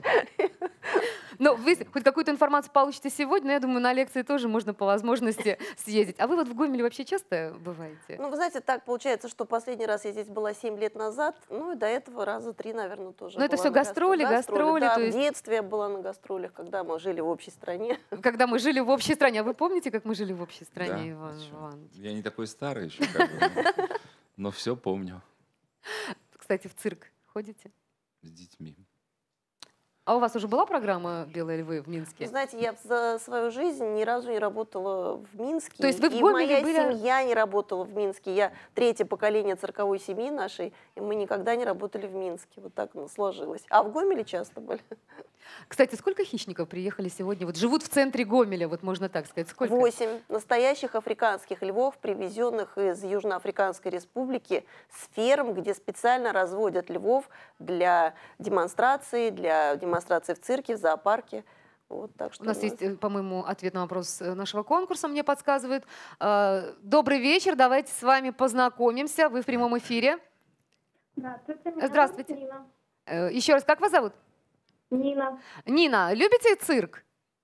S1: Ну, вы хоть какую-то информацию получите сегодня, но я думаю, на лекции тоже можно по возможности съездить. А вы вот в Гомеле вообще часто бываете?
S7: Ну, вы знаете, так получается, что последний раз я здесь была семь лет назад, ну и до этого раза три, наверное, тоже.
S1: Ну, это
S7: была
S1: всё
S7: на
S1: гастроли,
S7: гастро-
S1: гастроли,
S7: Да,
S1: то
S7: в
S1: есть-
S7: детстве я была на гастролях, когда мы жили в общей стране.
S1: Когда мы жили в общей стране. А вы помните, как мы жили в общей
S2: Да,
S1: стране, Иван
S2: а чё?
S1: Иванович?
S2: Я не такой старый еще, как бы, но все помню
S1: Кстати, в цирк ходите?
S2: с детьми.
S1: А у вас уже была программа «Белые львы» в
S7: Вы
S1: Минске?
S7: знаете, я за свою жизнь ни разу не работала в Минске.
S1: То есть вы в
S7: и
S1: Гомеле
S7: моя
S1: были-
S7: семья не работала в Минске. Я третье поколение цирковой семьи нашей, и мы никогда не работали в Минске. Вот так оно сложилось. А в Гомеле часто были.
S1: Кстати, сколько хищников приехали сегодня? Вот живут в центре Гомеля, вот можно так сказать. Сколько?
S7: Восемь настоящих африканских львов, привезенных из Южноафриканской республики с ферм, где специально разводят львов для демонстрации, для демонстрации в цирке, в зоопарке. Вот, так что
S1: У нас есть, э, по-моему, ответ на вопрос э, нашего конкурса, мне подсказывают. Э, Добрый вечер, давайте с вами познакомимся. Вы в прямом эфире.
S5: Здравствуйте. меня
S1: Здравствуйте.
S5: зовут Нина.
S1: Э, Еще раз, как вас зовут?
S5: Нина.
S1: Нина, любите цирк?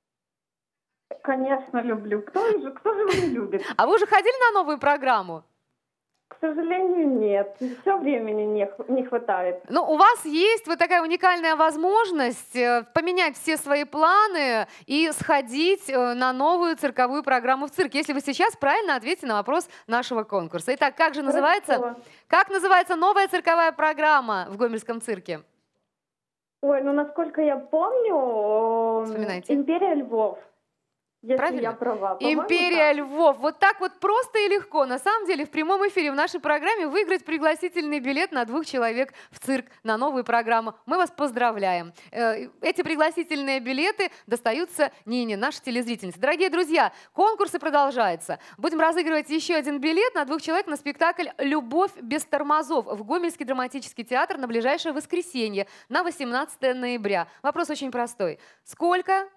S5: Конечно, люблю. Кто же, кто же его не любит?
S1: А вы уже ходили на новую программу?
S5: К сожалению, нет. Все времени не, х- не хватает.
S1: Ну, у вас есть вот такая уникальная возможность э, поменять все свои планы и сходить э, на новую цирковую программу в цирк, если вы сейчас правильно ответите на вопрос нашего конкурса. Итак, как же называется,
S5: Хорошо.
S1: как называется новая цирковая программа в Гомельском цирке?
S5: Ой, ну насколько я помню, э,
S1: Вспоминайте.
S5: «Империя львов». Если
S1: Правильно?
S5: я права. По-моему,
S1: Империя
S5: так.
S1: львов. Вот так вот просто и легко. На самом деле в прямом эфире в нашей программе выиграть пригласительный билет на двух человек в цирк на новую программу. Мы вас поздравляем. Э, Эти пригласительные билеты достаются Нине, нашей телезрительнице. Дорогие друзья, конкурсы продолжаются. Будем разыгрывать еще один билет на двух человек на спектакль «Любовь без тормозов» в Гомельский драматический театр на ближайшее воскресенье, на восемнадцатое ноября. Вопрос очень простой. Сколько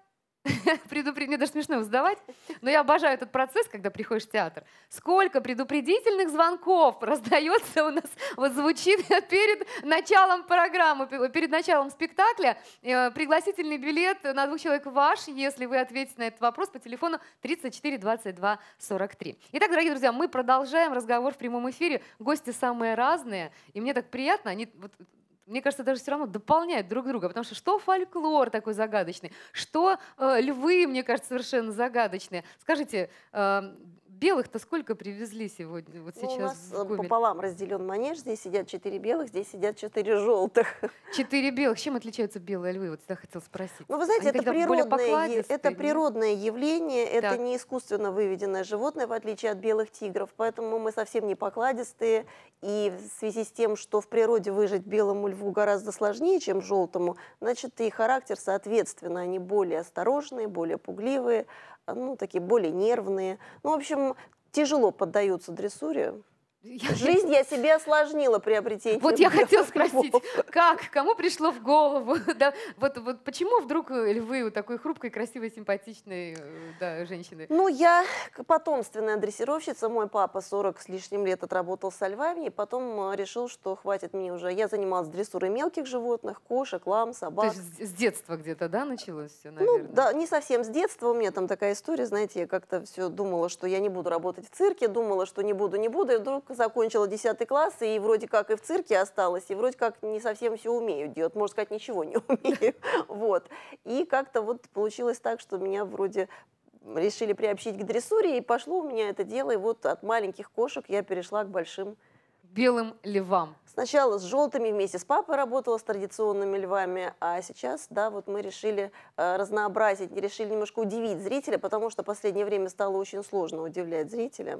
S1: Предупред... Мне даже смешно его задавать, но я обожаю этот процесс, когда приходишь в театр. Сколько предупредительных звонков раздается у нас, вот звучит перед началом программы, перед началом спектакля. Э, Пригласительный билет на двух человек ваш, если вы ответите на этот вопрос по телефону тридцать четыре двадцать два сорок три. Итак, дорогие друзья, мы продолжаем разговор в прямом эфире. Гости самые разные, и мне так приятно, они... Вот, мне кажется, даже все равно дополняют друг друга, потому что что фольклор такой загадочный, что э, львы, мне кажется, совершенно загадочные. Скажите, э, белых-то сколько привезли сегодня, вот
S7: Ну, у
S1: сейчас
S7: нас
S1: в
S7: э,
S1: Гомель?
S7: пополам разделен манеж. Здесь сидят четыре белых, здесь сидят четыре желтых.
S1: Четыре белых. Чем отличаются белые львы? Вот всегда хотела спросить.
S7: Ну, вы знаете,
S1: Они
S7: это
S1: какие-то более
S7: природное, е-
S1: покладистые,
S7: это
S1: нет?
S7: природное явление, это
S1: Так.
S7: не искусственно выведенное животное, в отличие от белых тигров. Поэтому мы совсем не покладистые. И в связи с тем, что в природе выжить белому льву гораздо сложнее, чем желтому, значит, и характер, соответственно, они более осторожные, более пугливые, ну, такие более нервные. Ну, в общем, тяжело поддаются дрессуре.
S1: Я-
S7: Жизнь я себе осложнила приобретением
S1: Вот я хотела
S7: белых
S1: спросить,
S7: львов.
S1: как, кому пришло в голову, да, вот, вот почему вдруг львы у такой хрупкой, красивой, симпатичной э, да, женщины?
S7: Ну, я к- потомственная дрессировщица. Мой папа сорок с лишним лет отработал со львами, и потом э, решил, что хватит мне уже. Я занималась дрессурой мелких животных, кошек, лам,
S1: То
S7: собак.
S1: есть с с детства где-то, да, началось все,
S7: Ну,
S1: наверное?
S7: да, не совсем с детства. У меня там такая история, знаете, я как-то все думала, что я не буду работать в цирке, думала, что не буду, не буду, и вдруг закончила десятый класс, и вроде как и в цирке осталась, и вроде как не совсем все умею делать, можно сказать, ничего не умею. Вот. И как-то вот получилось так, что меня вроде решили приобщить к дрессуре, и пошло у меня это дело, и вот от маленьких кошек я перешла к большим.
S1: Белым львам.
S7: Сначала с желтыми вместе с папой работала, с традиционными львами, а сейчас, да, вот мы решили э, разнообразить, решили немножко удивить зрителя, потому что в последнее время стало очень сложно удивлять зрителя.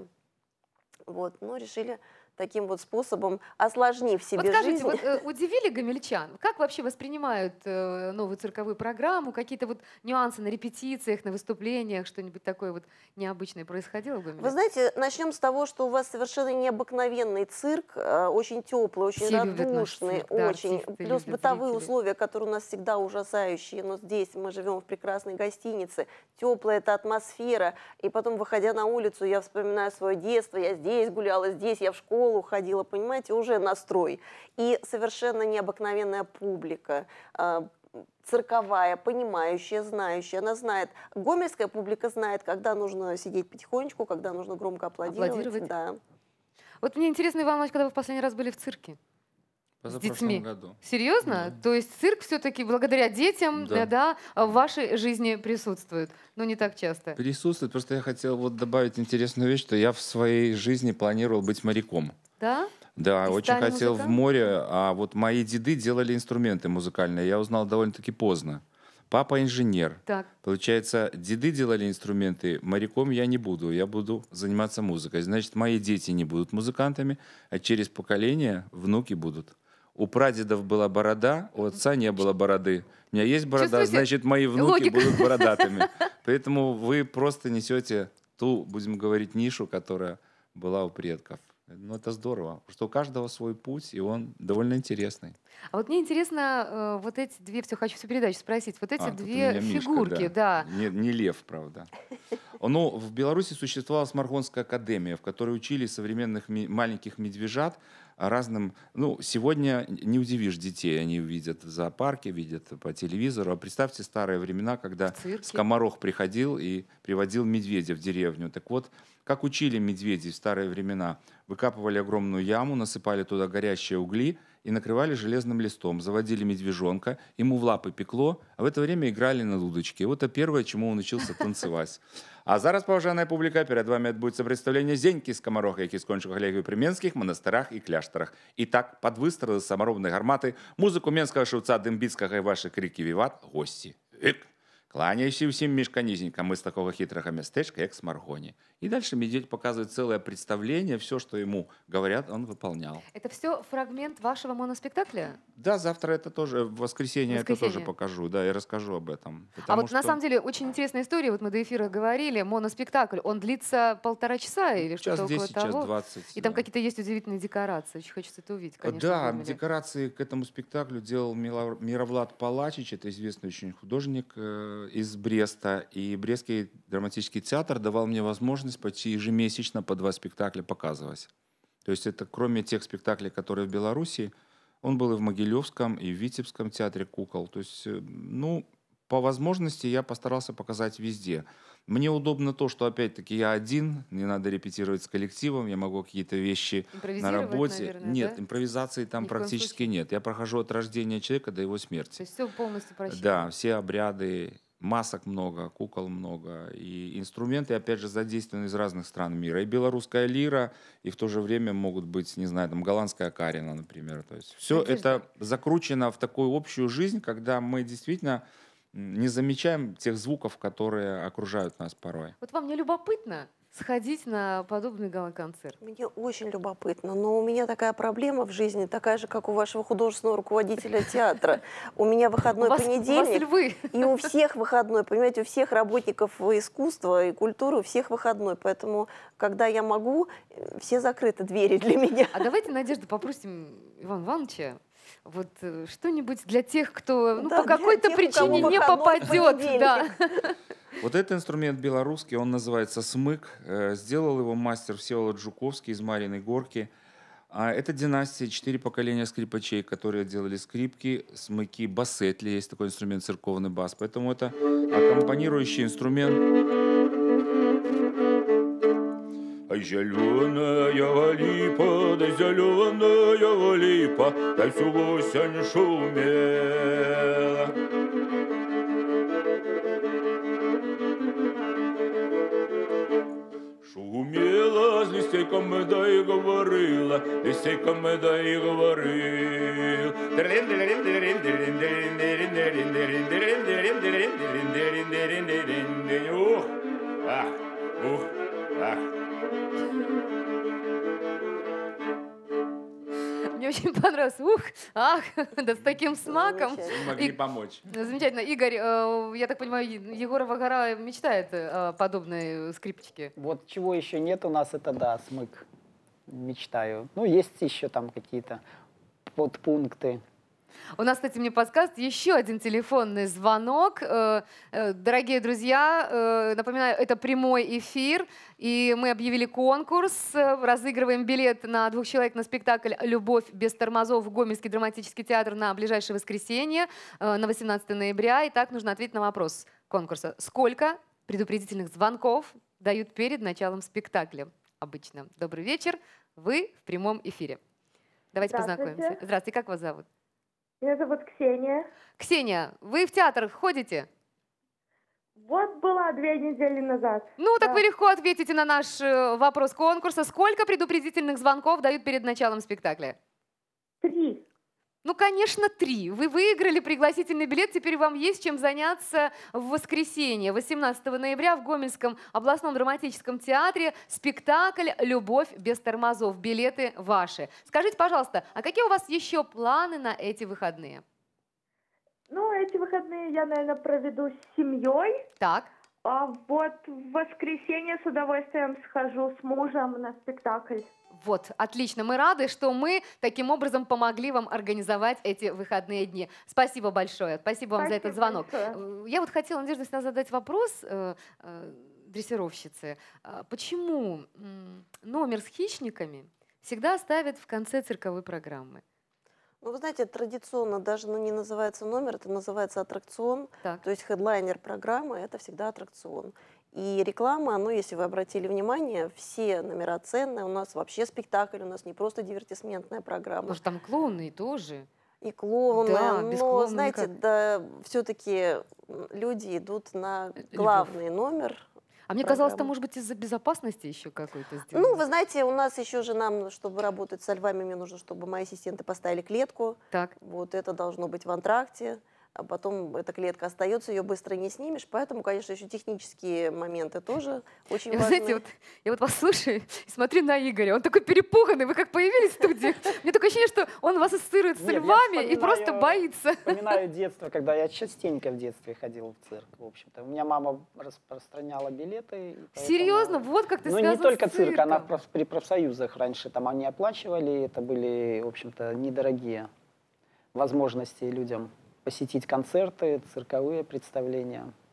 S7: Вот, но решили таким вот способом, осложнив себе
S1: Вот скажите,
S7: жизнь.
S1: вот э, удивили гомельчан? Как вообще воспринимают э, новую цирковую программу? Какие-то вот нюансы на репетициях, на выступлениях, что-нибудь такое вот необычное происходило в Гомеле?
S7: Вы знаете, начнем с того, что у вас совершенно необыкновенный цирк, э, очень теплый, очень
S1: Все любят наш
S7: радушный,
S1: цирк, да,
S7: очень.
S1: артисты
S7: Плюс
S1: любят,
S7: бытовые
S1: зрители.
S7: условия, которые у нас всегда ужасающие, но здесь мы живем в прекрасной гостинице, теплая эта атмосфера, и потом, выходя на улицу, я вспоминаю свое детство, я здесь гуляла, здесь я в школу ходила, понимаете, уже настрой. И совершенно необыкновенная публика, э, цирковая, понимающая, знающая. Она знает, гомельская публика знает, когда нужно сидеть потихонечку, когда нужно громко аплодировать.
S1: Аплодировать.
S7: Да.
S1: Вот мне интересно, Иван Иванович, когда вы в последний раз были в цирке? С
S2: Позапрошлом
S1: детьми.
S2: году.
S1: Серьезно?
S2: Да.
S1: То есть цирк все-таки благодаря детям
S2: Да.
S1: э, да, в вашей жизни присутствует, но не так часто.
S2: Присутствует. Просто я хотел вот добавить интересную вещь, что я в своей жизни планировал быть моряком.
S1: Да?
S2: Да,
S1: И
S2: очень
S1: стали
S2: хотел в
S1: музыкантом?
S2: море, а вот мои деды делали инструменты музыкальные. Я узнал довольно-таки поздно. Папа инженер.
S1: Так.
S2: Получается, деды делали инструменты, моряком я не буду, я буду заниматься музыкой. Значит, мои дети не будут музыкантами, а через поколение внуки будут. У прадедов была борода, у отца не было бороды. У меня есть борода,
S1: Чувствуете
S2: значит, мои внуки
S1: логику?
S2: будут бородатыми. Поэтому вы просто несете ту, будем говорить, нишу, которая была у предков. Ну, это здорово, что у каждого свой путь, и он довольно интересный.
S1: А вот мне интересно, э, вот эти две, все хочу всю передачу спросить, вот эти
S2: А, тут у
S1: две
S2: меня Мишка,
S1: фигурки, да.
S2: Не, не лев, правда. Ну, в Беларуси существовала Сморгонская академия, в которой учили современных ми- маленьких медвежат разным... Ну, сегодня не удивишь детей, они видят в зоопарке, видят по телевизору. А представьте старые времена, когда
S1: В цирке.
S2: скоморох приходил и приводил медведя в деревню. Так вот, как учили медведей в старые времена? Выкапывали огромную яму, насыпали туда горящие угли и накрывали железным листом. Заводили медвежонка, ему в лапы пекло, а в это время играли на дудочке. Вот это первое, чему он учился танцевать. А зараз, поважана публіка, перед вами відбудеться представлення «Зеньки скомороха», які скончили колеги в Примінських монастирах і кляшторах. І так, під вистріли саморобної гармати, музику Менського шевця Дембіцького і ваші крики «Віват» гості. Гик! Кланяйся всім мішканізенькам из такого хитрого местечка, як Сморгоні. И дальше медведь показывает целое представление, все, что ему говорят, он выполнял.
S1: Это все фрагмент вашего моноспектакля?
S2: Да, завтра это тоже, в воскресенье, это тоже
S1: Воскресенье.
S2: покажу, да, и расскажу об этом.
S1: А
S2: Потому
S1: вот на
S2: что
S1: самом деле очень интересная история, вот мы до эфира говорили, моноспектакль, он длится полтора часа или
S2: час
S1: что-то около
S2: десять, час
S1: того?
S2: двадцать.
S1: И там
S2: да.
S1: какие-то есть удивительные декорации, очень хочется это увидеть, конечно.
S2: Да,
S1: в Гомеле.
S2: декорации к этому спектаклю делал Мила- Мировлад Палачич, это известный очень художник э, э, из Бреста, и Брестский драматический театр давал мне возможность почти ежемесячно по два спектакля показывать. То есть это кроме тех спектаклей, которые в Беларуси, он был и в Могилевском, и в Витебском театре кукол. То есть, э, ну, по возможности я постарался показать везде. Мне удобно то, что, опять-таки, я один, не надо репетировать с коллективом, я могу какие-то вещи на
S1: Импровизировать,
S2: работе.
S1: наверное,
S2: Нет,
S1: да?
S2: импровизации там
S1: Ни в коем
S2: практически
S1: случае?
S2: нет. Я прохожу от рождения человека до его
S1: То
S2: смерти.
S1: есть все полностью
S2: Да,
S1: просчитано.
S2: все обряды, масок много, кукол много. И инструменты, опять же, задействованы из разных стран мира. И белорусская лира, и в то же время могут быть, не знаю, там голландская карина, например. То есть все
S1: Надежда,
S2: это закручено в такую общую жизнь, когда мы действительно м, не замечаем тех звуков, которые окружают нас порой.
S1: вот вам не любопытно сходить на подобный гала-концерт?
S7: Мне очень любопытно, но у меня такая проблема в жизни, такая же, как у вашего художественного руководителя театра. У меня
S1: У
S7: выходной
S1: вас, у вас
S7: понедельник,
S1: львы.
S7: и у всех выходной, понимаете, у всех работников искусства и культуры, у всех выходной. Поэтому, когда я могу, э, все закрыты двери для меня.
S1: А давайте, Надежда, попросим Ивана Ивановича вот э, что-нибудь для тех, кто ну,
S7: Да,
S1: по
S7: для
S1: какой-то
S7: тех, у кого
S1: причине не
S7: выходной в
S1: попадет.
S7: понедельник.
S1: Да.
S2: Вот этот инструмент белорусский, он называется смык. Э, Сделал его мастер Всеволод Жуковский из Марьиной Горки. А это династия, четыре поколения скрипачей, которые делали скрипки, смыки, басетли. Есть такой инструмент, церковный бас. Поэтому это аккомпанирующий инструмент. Ай, зеленая липа, да зеленая липа, да всю осень шумела. Шумела, з листейком да и говорила, листейком да и говорил. Ух, ах, ух, ах.
S1: Мне очень понравилось. Ух, ах, да с таким смаком.
S7: Замечательно.
S2: Могли
S1: И-
S2: помочь.
S1: Замечательно. Игорь, э, я так понимаю, Е- Егорова гора мечтает о подобной скрипочке.
S3: Вот чего еще нет у нас, это да, смык. Мечтаю. Ну, есть еще там какие-то подпункты.
S1: У нас, кстати, мне подсказывает еще один телефонный звонок. Э, э, Дорогие друзья, э, напоминаю, это прямой эфир, и мы объявили конкурс. Э, Разыгрываем билет на двух человек на спектакль «Любовь без тормозов» в Гомельский драматический театр на ближайшее воскресенье, э, на восемнадцатое ноября. Итак, нужно ответить на вопрос конкурса. Сколько предупредительных звонков дают перед началом спектакля обычно? Добрый вечер, вы в прямом эфире. Давайте
S5: Здравствуйте.
S1: познакомимся. Здравствуйте, как вас зовут?
S5: Меня зовут Ксения.
S1: Ксения, вы в театр ходите?
S5: Вот была две недели назад.
S1: Ну, так
S5: Да.
S1: вы легко ответите на наш э, вопрос конкурса. Сколько предупредительных звонков дают перед началом спектакля?
S5: Три.
S1: Ну, конечно, три. Вы выиграли пригласительный билет, теперь вам есть чем заняться в воскресенье, восемнадцатого ноября в Гомельском областном драматическом театре спектакль «Любовь без тормозов». Билеты ваши. Скажите, пожалуйста, а какие у вас еще планы на эти выходные?
S5: Ну, эти выходные я, наверное, проведу с семьей.
S1: Так.
S5: А вот в воскресенье с удовольствием схожу с мужем на спектакль.
S1: Вот, отлично. Мы рады, что мы таким образом помогли вам организовать эти выходные дни. Спасибо большое. Спасибо вам за этот
S5: Спасибо
S1: звонок.
S5: большое.
S1: Э, Я вот хотела, Надежда, всегда задать вопрос э, э, дрессировщице. А Почему м, номер с хищниками всегда ставят в конце цирковой программы?
S7: Ну, вы знаете, традиционно даже ну, не называется номер, это называется аттракцион.
S1: Так.
S7: То есть хедлайнер программы – это всегда аттракцион. И реклама, ну, если вы обратили внимание, все номера ценные. У нас вообще спектакль, у нас не просто дивертисментная программа.
S1: Может, там клоуны тоже?
S7: И клоуны.
S1: Да, без
S7: Но,
S1: клоуна
S7: знаете,
S1: никак.
S7: да, все-таки люди идут на главный номер.
S1: А мне казалось, там,
S7: программы.
S1: может быть, из-за безопасности еще какой-то сделано.
S7: Ну, вы знаете, у нас еще же нам, чтобы работать со львами, мне нужно, чтобы мои ассистенты поставили клетку.
S1: Так.
S7: Вот это должно быть в антракте. А потом эта клетка остается, ее быстро не снимешь. Поэтому, конечно, еще технические моменты тоже очень
S1: И вы
S7: важны.
S1: знаете, вот я вот вас слушаю и смотрю на Игоря. Он такой перепуганный. Вы как появились в студии? Мне такое ощущение, что он вас ассоциирует с
S3: Нет, я
S1: львами и
S3: вспоминаю-
S1: просто боится.
S3: Вспоминаю детство, когда я частенько в детстве ходил в цирк, в общем-то. У меня мама распространяла билеты. и поэтому-
S1: Серьезно? Вот как ты
S3: Ну,
S1: связан
S3: не только
S1: с
S3: цирк, она
S1: цирком.
S3: проф- при профсоюзах раньше там они оплачивали, это были, в общем-то, недорогие возможности людям посетить концерты, цирковые представления.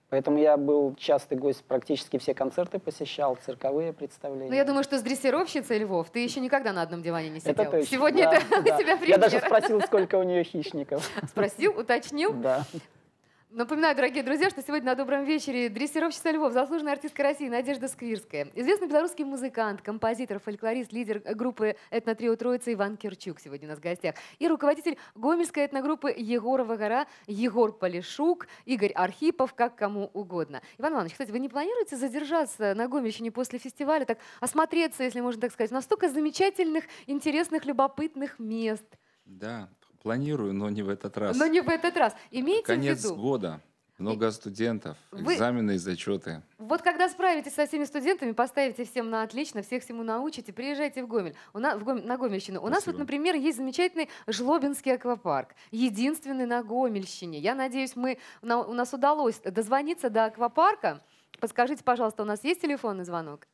S3: Поэтому я был частый гость, практически все концерты посещал, цирковые представления.
S1: Ну, я думаю, что с дрессировщицей львов ты еще никогда на одном диване не сидел.
S3: Это точно.
S1: Сегодня
S3: да,
S1: это
S3: да.
S1: у тебя пример.
S3: Я даже спросил, сколько у нее хищников.
S1: Спросил, уточнил?
S3: Да.
S1: Напоминаю, дорогие друзья, что сегодня на Добром вечере дрессировщица львов, заслуженная артистка России Надежда Сквирская, известный белорусский музыкант, композитор, фольклорист, лидер группы этнотрио «Троица» Иван Кирчук сегодня у нас в гостях, и руководитель гомельской этногруппы «Егорова гора» Егор Полишук, Игорь Архипов, как кому угодно. Иван Иванович, кстати, вы не планируете задержаться на Гомельщине после фестиваля, так осмотреться, если можно так сказать, настолько замечательных, интересных, любопытных мест?
S2: Да, планирую, но не в этот раз.
S1: Но не в этот раз. Имейте
S2: Конец
S1: в виду.
S2: года. Много студентов,
S1: Вы-
S2: экзамены и зачеты.
S1: Вот когда справитесь со всеми студентами, поставите всем на отлично, всех всему научите, приезжайте в Гомель, у нас, в Гомель на Гомельщину. У нас вот,
S2: Спасибо.
S1: например, есть замечательный Жлобинский аквапарк, единственный на Гомельщине. Я надеюсь, мы, на- у нас удалось дозвониться до аквапарка. Подскажите, пожалуйста, у нас есть телефонный звонок?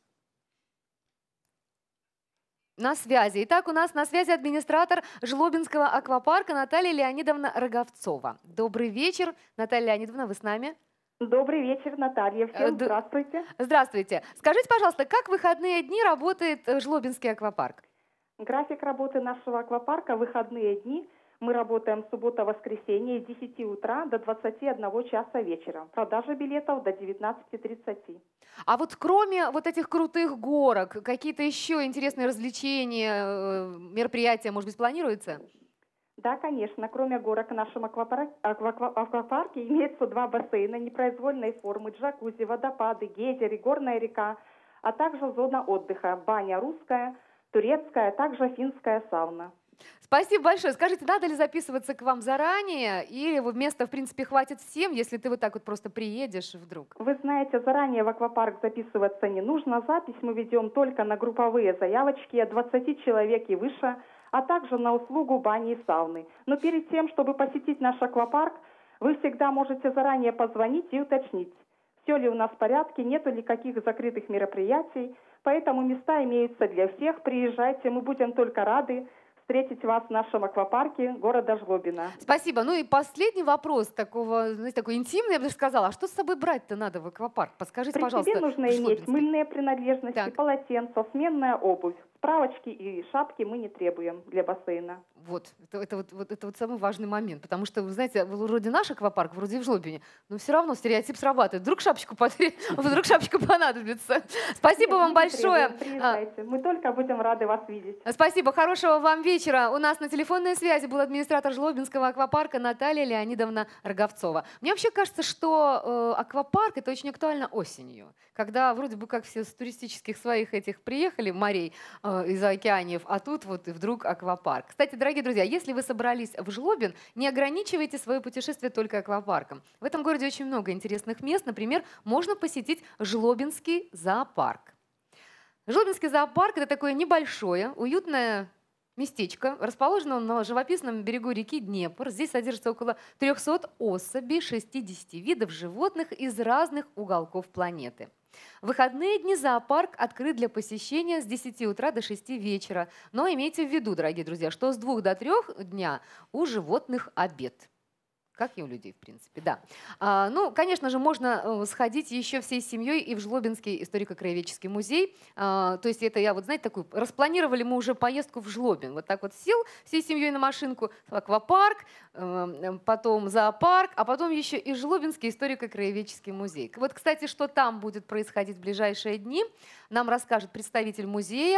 S1: На связи. Итак, у нас на связи администратор Жлобинского аквапарка Наталья Леонидовна Роговцова. Добрый вечер. Наталья Леонидовна, вы с нами?
S8: Добрый вечер, Наталья.
S1: Э,
S8: Всем
S1: д-
S8: здравствуйте.
S1: Здравствуйте. Скажите, пожалуйста, как в выходные дни работает э, Жлобинский аквапарк?
S8: График работы нашего аквапарка в выходные дни. Мы работаем суббота-воскресенье с десяти утра до двадцати одного часа вечера. Продажа билетов до девятнадцати тридцати.
S1: А вот кроме вот этих крутых горок, какие-то еще интересные развлечения, э, мероприятия, может быть, планируются?
S8: Да, конечно. Кроме горок в нашем аквапар- аква- аквапарке имеется два бассейна непроизвольной формы, джакузи, водопады, гейзеры, горная река, а также зона отдыха, баня русская, турецкая, а также финская сауна.
S1: Спасибо большое. Скажите, надо ли записываться к вам заранее, или вот места, в принципе, хватит всем, если ты вот так вот просто приедешь вдруг?
S8: Вы знаете, заранее в аквапарк записываться не нужно. Запись мы ведем только на групповые заявочки от двадцати человек и выше, а также на услугу бани и сауны. Но перед тем, чтобы посетить наш аквапарк, вы всегда можете заранее позвонить и уточнить, все ли у нас в порядке, нету ли каких закрытых мероприятий. Поэтому места имеются для всех. Приезжайте, мы будем только рады встретить вас в нашем аквапарке города Жлобина.
S1: Спасибо. Ну и последний вопрос, такого, знаете, такой интимный, я бы даже сказала. А что с собой брать-то надо в аквапарк? Подскажите,
S8: При
S1: пожалуйста.
S8: себе нужно
S1: в
S8: иметь
S1: Жлобинске.
S8: мыльные принадлежности,
S1: Так.
S8: полотенца, сменная обувь. Справочки и шапки мы не требуем для бассейна.
S1: Вот, это, это вот, вот, это вот самый важный момент, потому что, вы знаете, вроде наш аквапарк, вроде и в Жлобине, но все равно стереотип срабатывает. Вдруг шапочку, потре- вдруг шапочка понадобится. Спасибо
S8: Нет,
S1: вам
S8: мы не
S1: большое.
S8: требуем, приезжайте. Мы только будем рады вас видеть.
S1: А, Спасибо, хорошего вам вечера. У нас на телефонной связи был администратор Жлобинского аквапарка Наталья Леонидовна Роговцова. Мне вообще кажется, что э, аквапарк это очень актуально осенью, когда вроде бы как все с туристических своих этих приехали морей э, из океаниев, а тут вот и вдруг аквапарк. Кстати, дорогие друзья, если вы собрались в Жлобин, не ограничивайте свое путешествие только аквапарком. В этом городе очень много интересных мест. Например, можно посетить Жлобинский зоопарк. Жлобинский зоопарк – это такое небольшое, уютное местечко. Расположено он на живописном берегу реки Днепр. Здесь содержится около трёхсот особей шестидесяти видов животных из разных уголков планеты. В выходные дни зоопарк открыт для посещения с десяти утра до шести вечера. Но имейте в виду, дорогие друзья, что с двух до трех дня у животных обед. Как и у людей, в принципе, да. А, ну, конечно же, можно э, сходить еще всей семьей и в Жлобинский историко-краеведческий музей. А, то есть это я, вот знаете, такую, распланировали мы уже поездку в Жлобин. Вот так вот сел всей семьей на машинку, в аквапарк, э, потом зоопарк, а потом еще и Жлобинский историко-краеведческий музей. Вот, кстати, что там будет происходить в ближайшие дни, нам расскажет представитель музея.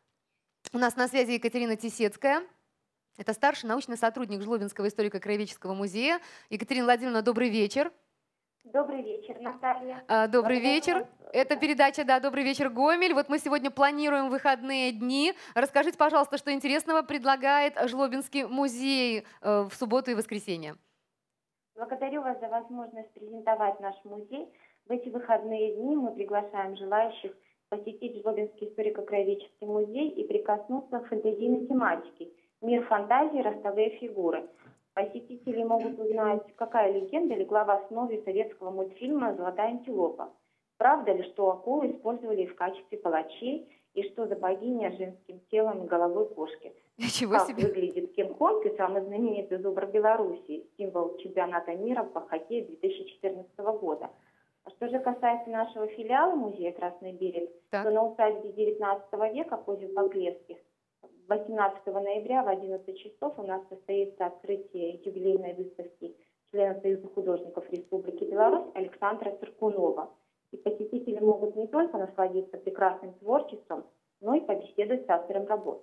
S1: У нас на связи Екатерина Тисецкая. Это старший научный сотрудник Жлобинского историко-краеведческого музея. Екатерина Владимировна, добрый вечер.
S5: Добрый вечер, Наталья.
S1: А, Добрый
S5: Благодарю
S1: вечер.
S5: вас.
S1: Это передача «Да, добрый вечер, Гомель». Вот мы сегодня планируем выходные дни. Расскажите, пожалуйста, что интересного предлагает Жлобинский музей э, в субботу и воскресенье.
S5: Благодарю вас за возможность презентовать наш музей. В эти выходные дни мы приглашаем желающих посетить Жлобинский историко-краеведческий музей и прикоснуться к фэнтезийной тематике. Мир фантазии, ростовые фигуры. Посетители могут узнать, какая легенда легла в основе советского мультфильма «Золотая антилопа». Правда ли, что акулы использовали в качестве палачей, и что за богиня с женским телом и головой кошки?
S1: Ничего
S5: Как
S1: себе.
S5: выглядит Кинг-Конг и самый знаменитый зубр Беларуси, символ чемпионата мира по хоккею две тысячи четырнадцатого года. А что же касается нашего филиала музея «Красный берег»,
S1: Так.
S5: то на усадьбе девятнадцатого века Козьев-Поглевских восемнадцатого ноября в одиннадцать часов у нас состоится открытие юбилейной выставки члена Союза художников Республики Беларусь Александра Циркунова. И посетители могут не только насладиться прекрасным творчеством, но и побеседовать с автором работ.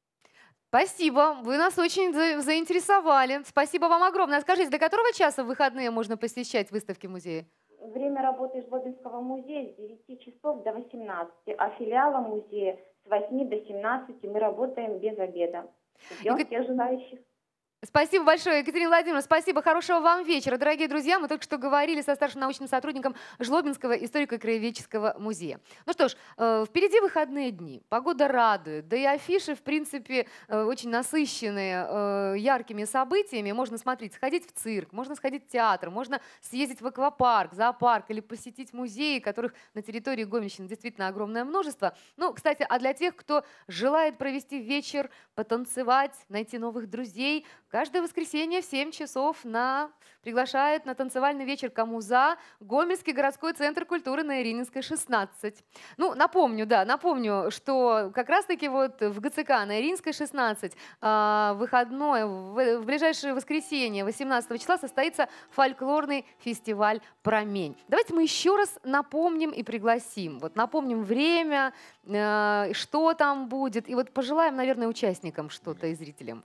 S1: Спасибо, вы нас очень за- заинтересовали. Спасибо вам огромное. Скажите, до которого часа в выходные можно посещать выставки музея?
S5: Время работы Жлобинского музея с девяти часов до восемнадцати, а филиала музея с восьми до семнадцати мы работаем без обеда. Ждем
S1: Екат-
S5: всех желающих.
S1: Спасибо большое, Екатерина Владимировна. Спасибо. Хорошего вам вечера. Дорогие друзья, мы только что говорили со старшим научным сотрудником Жлобинского историко-краеведческого музея. Ну что ж, э, впереди выходные дни. Погода радует. Да и афиши, в принципе, э, очень насыщенные э, яркими событиями. Можно смотреть, сходить в цирк, можно сходить в театр, можно съездить в аквапарк, зоопарк или посетить музеи, которых на территории Гомельщины действительно огромное множество. Ну, кстати, а для тех, кто желает провести вечер, потанцевать, найти новых друзей, каждое воскресенье в семь часов на... приглашает на танцевальный вечер «Комуза» Гомельский городской центр культуры на Ирининской, шестнадцать. Ну, напомню, да, напомню, что как раз-таки вот в ГЦК на Иринской, шестнадцать, э, выходное, в, в ближайшее воскресенье, восемнадцатого числа, состоится фольклорный фестиваль «Промень». Давайте мы еще раз напомним и пригласим. Вот напомним время, э, что там будет, и вот пожелаем, наверное, участникам что-то и зрителям.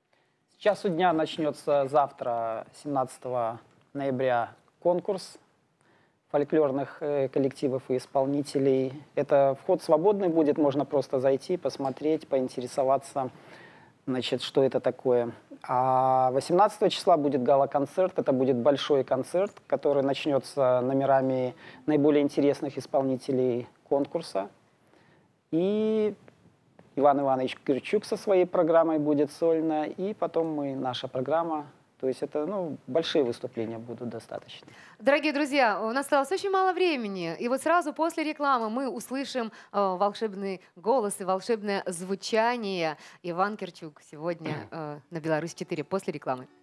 S3: С часу дня начнется завтра, семнадцатого ноября, конкурс фольклорных э, коллективов и исполнителей. Это вход свободный будет, можно просто зайти, посмотреть, поинтересоваться, значит, что это такое. А восемнадцатого числа будет гала-концерт, это будет большой концерт, который начнется номерами наиболее интересных исполнителей конкурса. И Иван Иванович Кирчук со своей программой будет сольно, и потом мы, наша программа. То есть это, ну, большие выступления будут достаточно.
S1: Дорогие друзья, у нас осталось очень мало времени, и вот сразу после рекламы мы услышим э, волшебный голос и волшебное звучание. Иван Кирчук сегодня э, на Беларусь четыре после рекламы.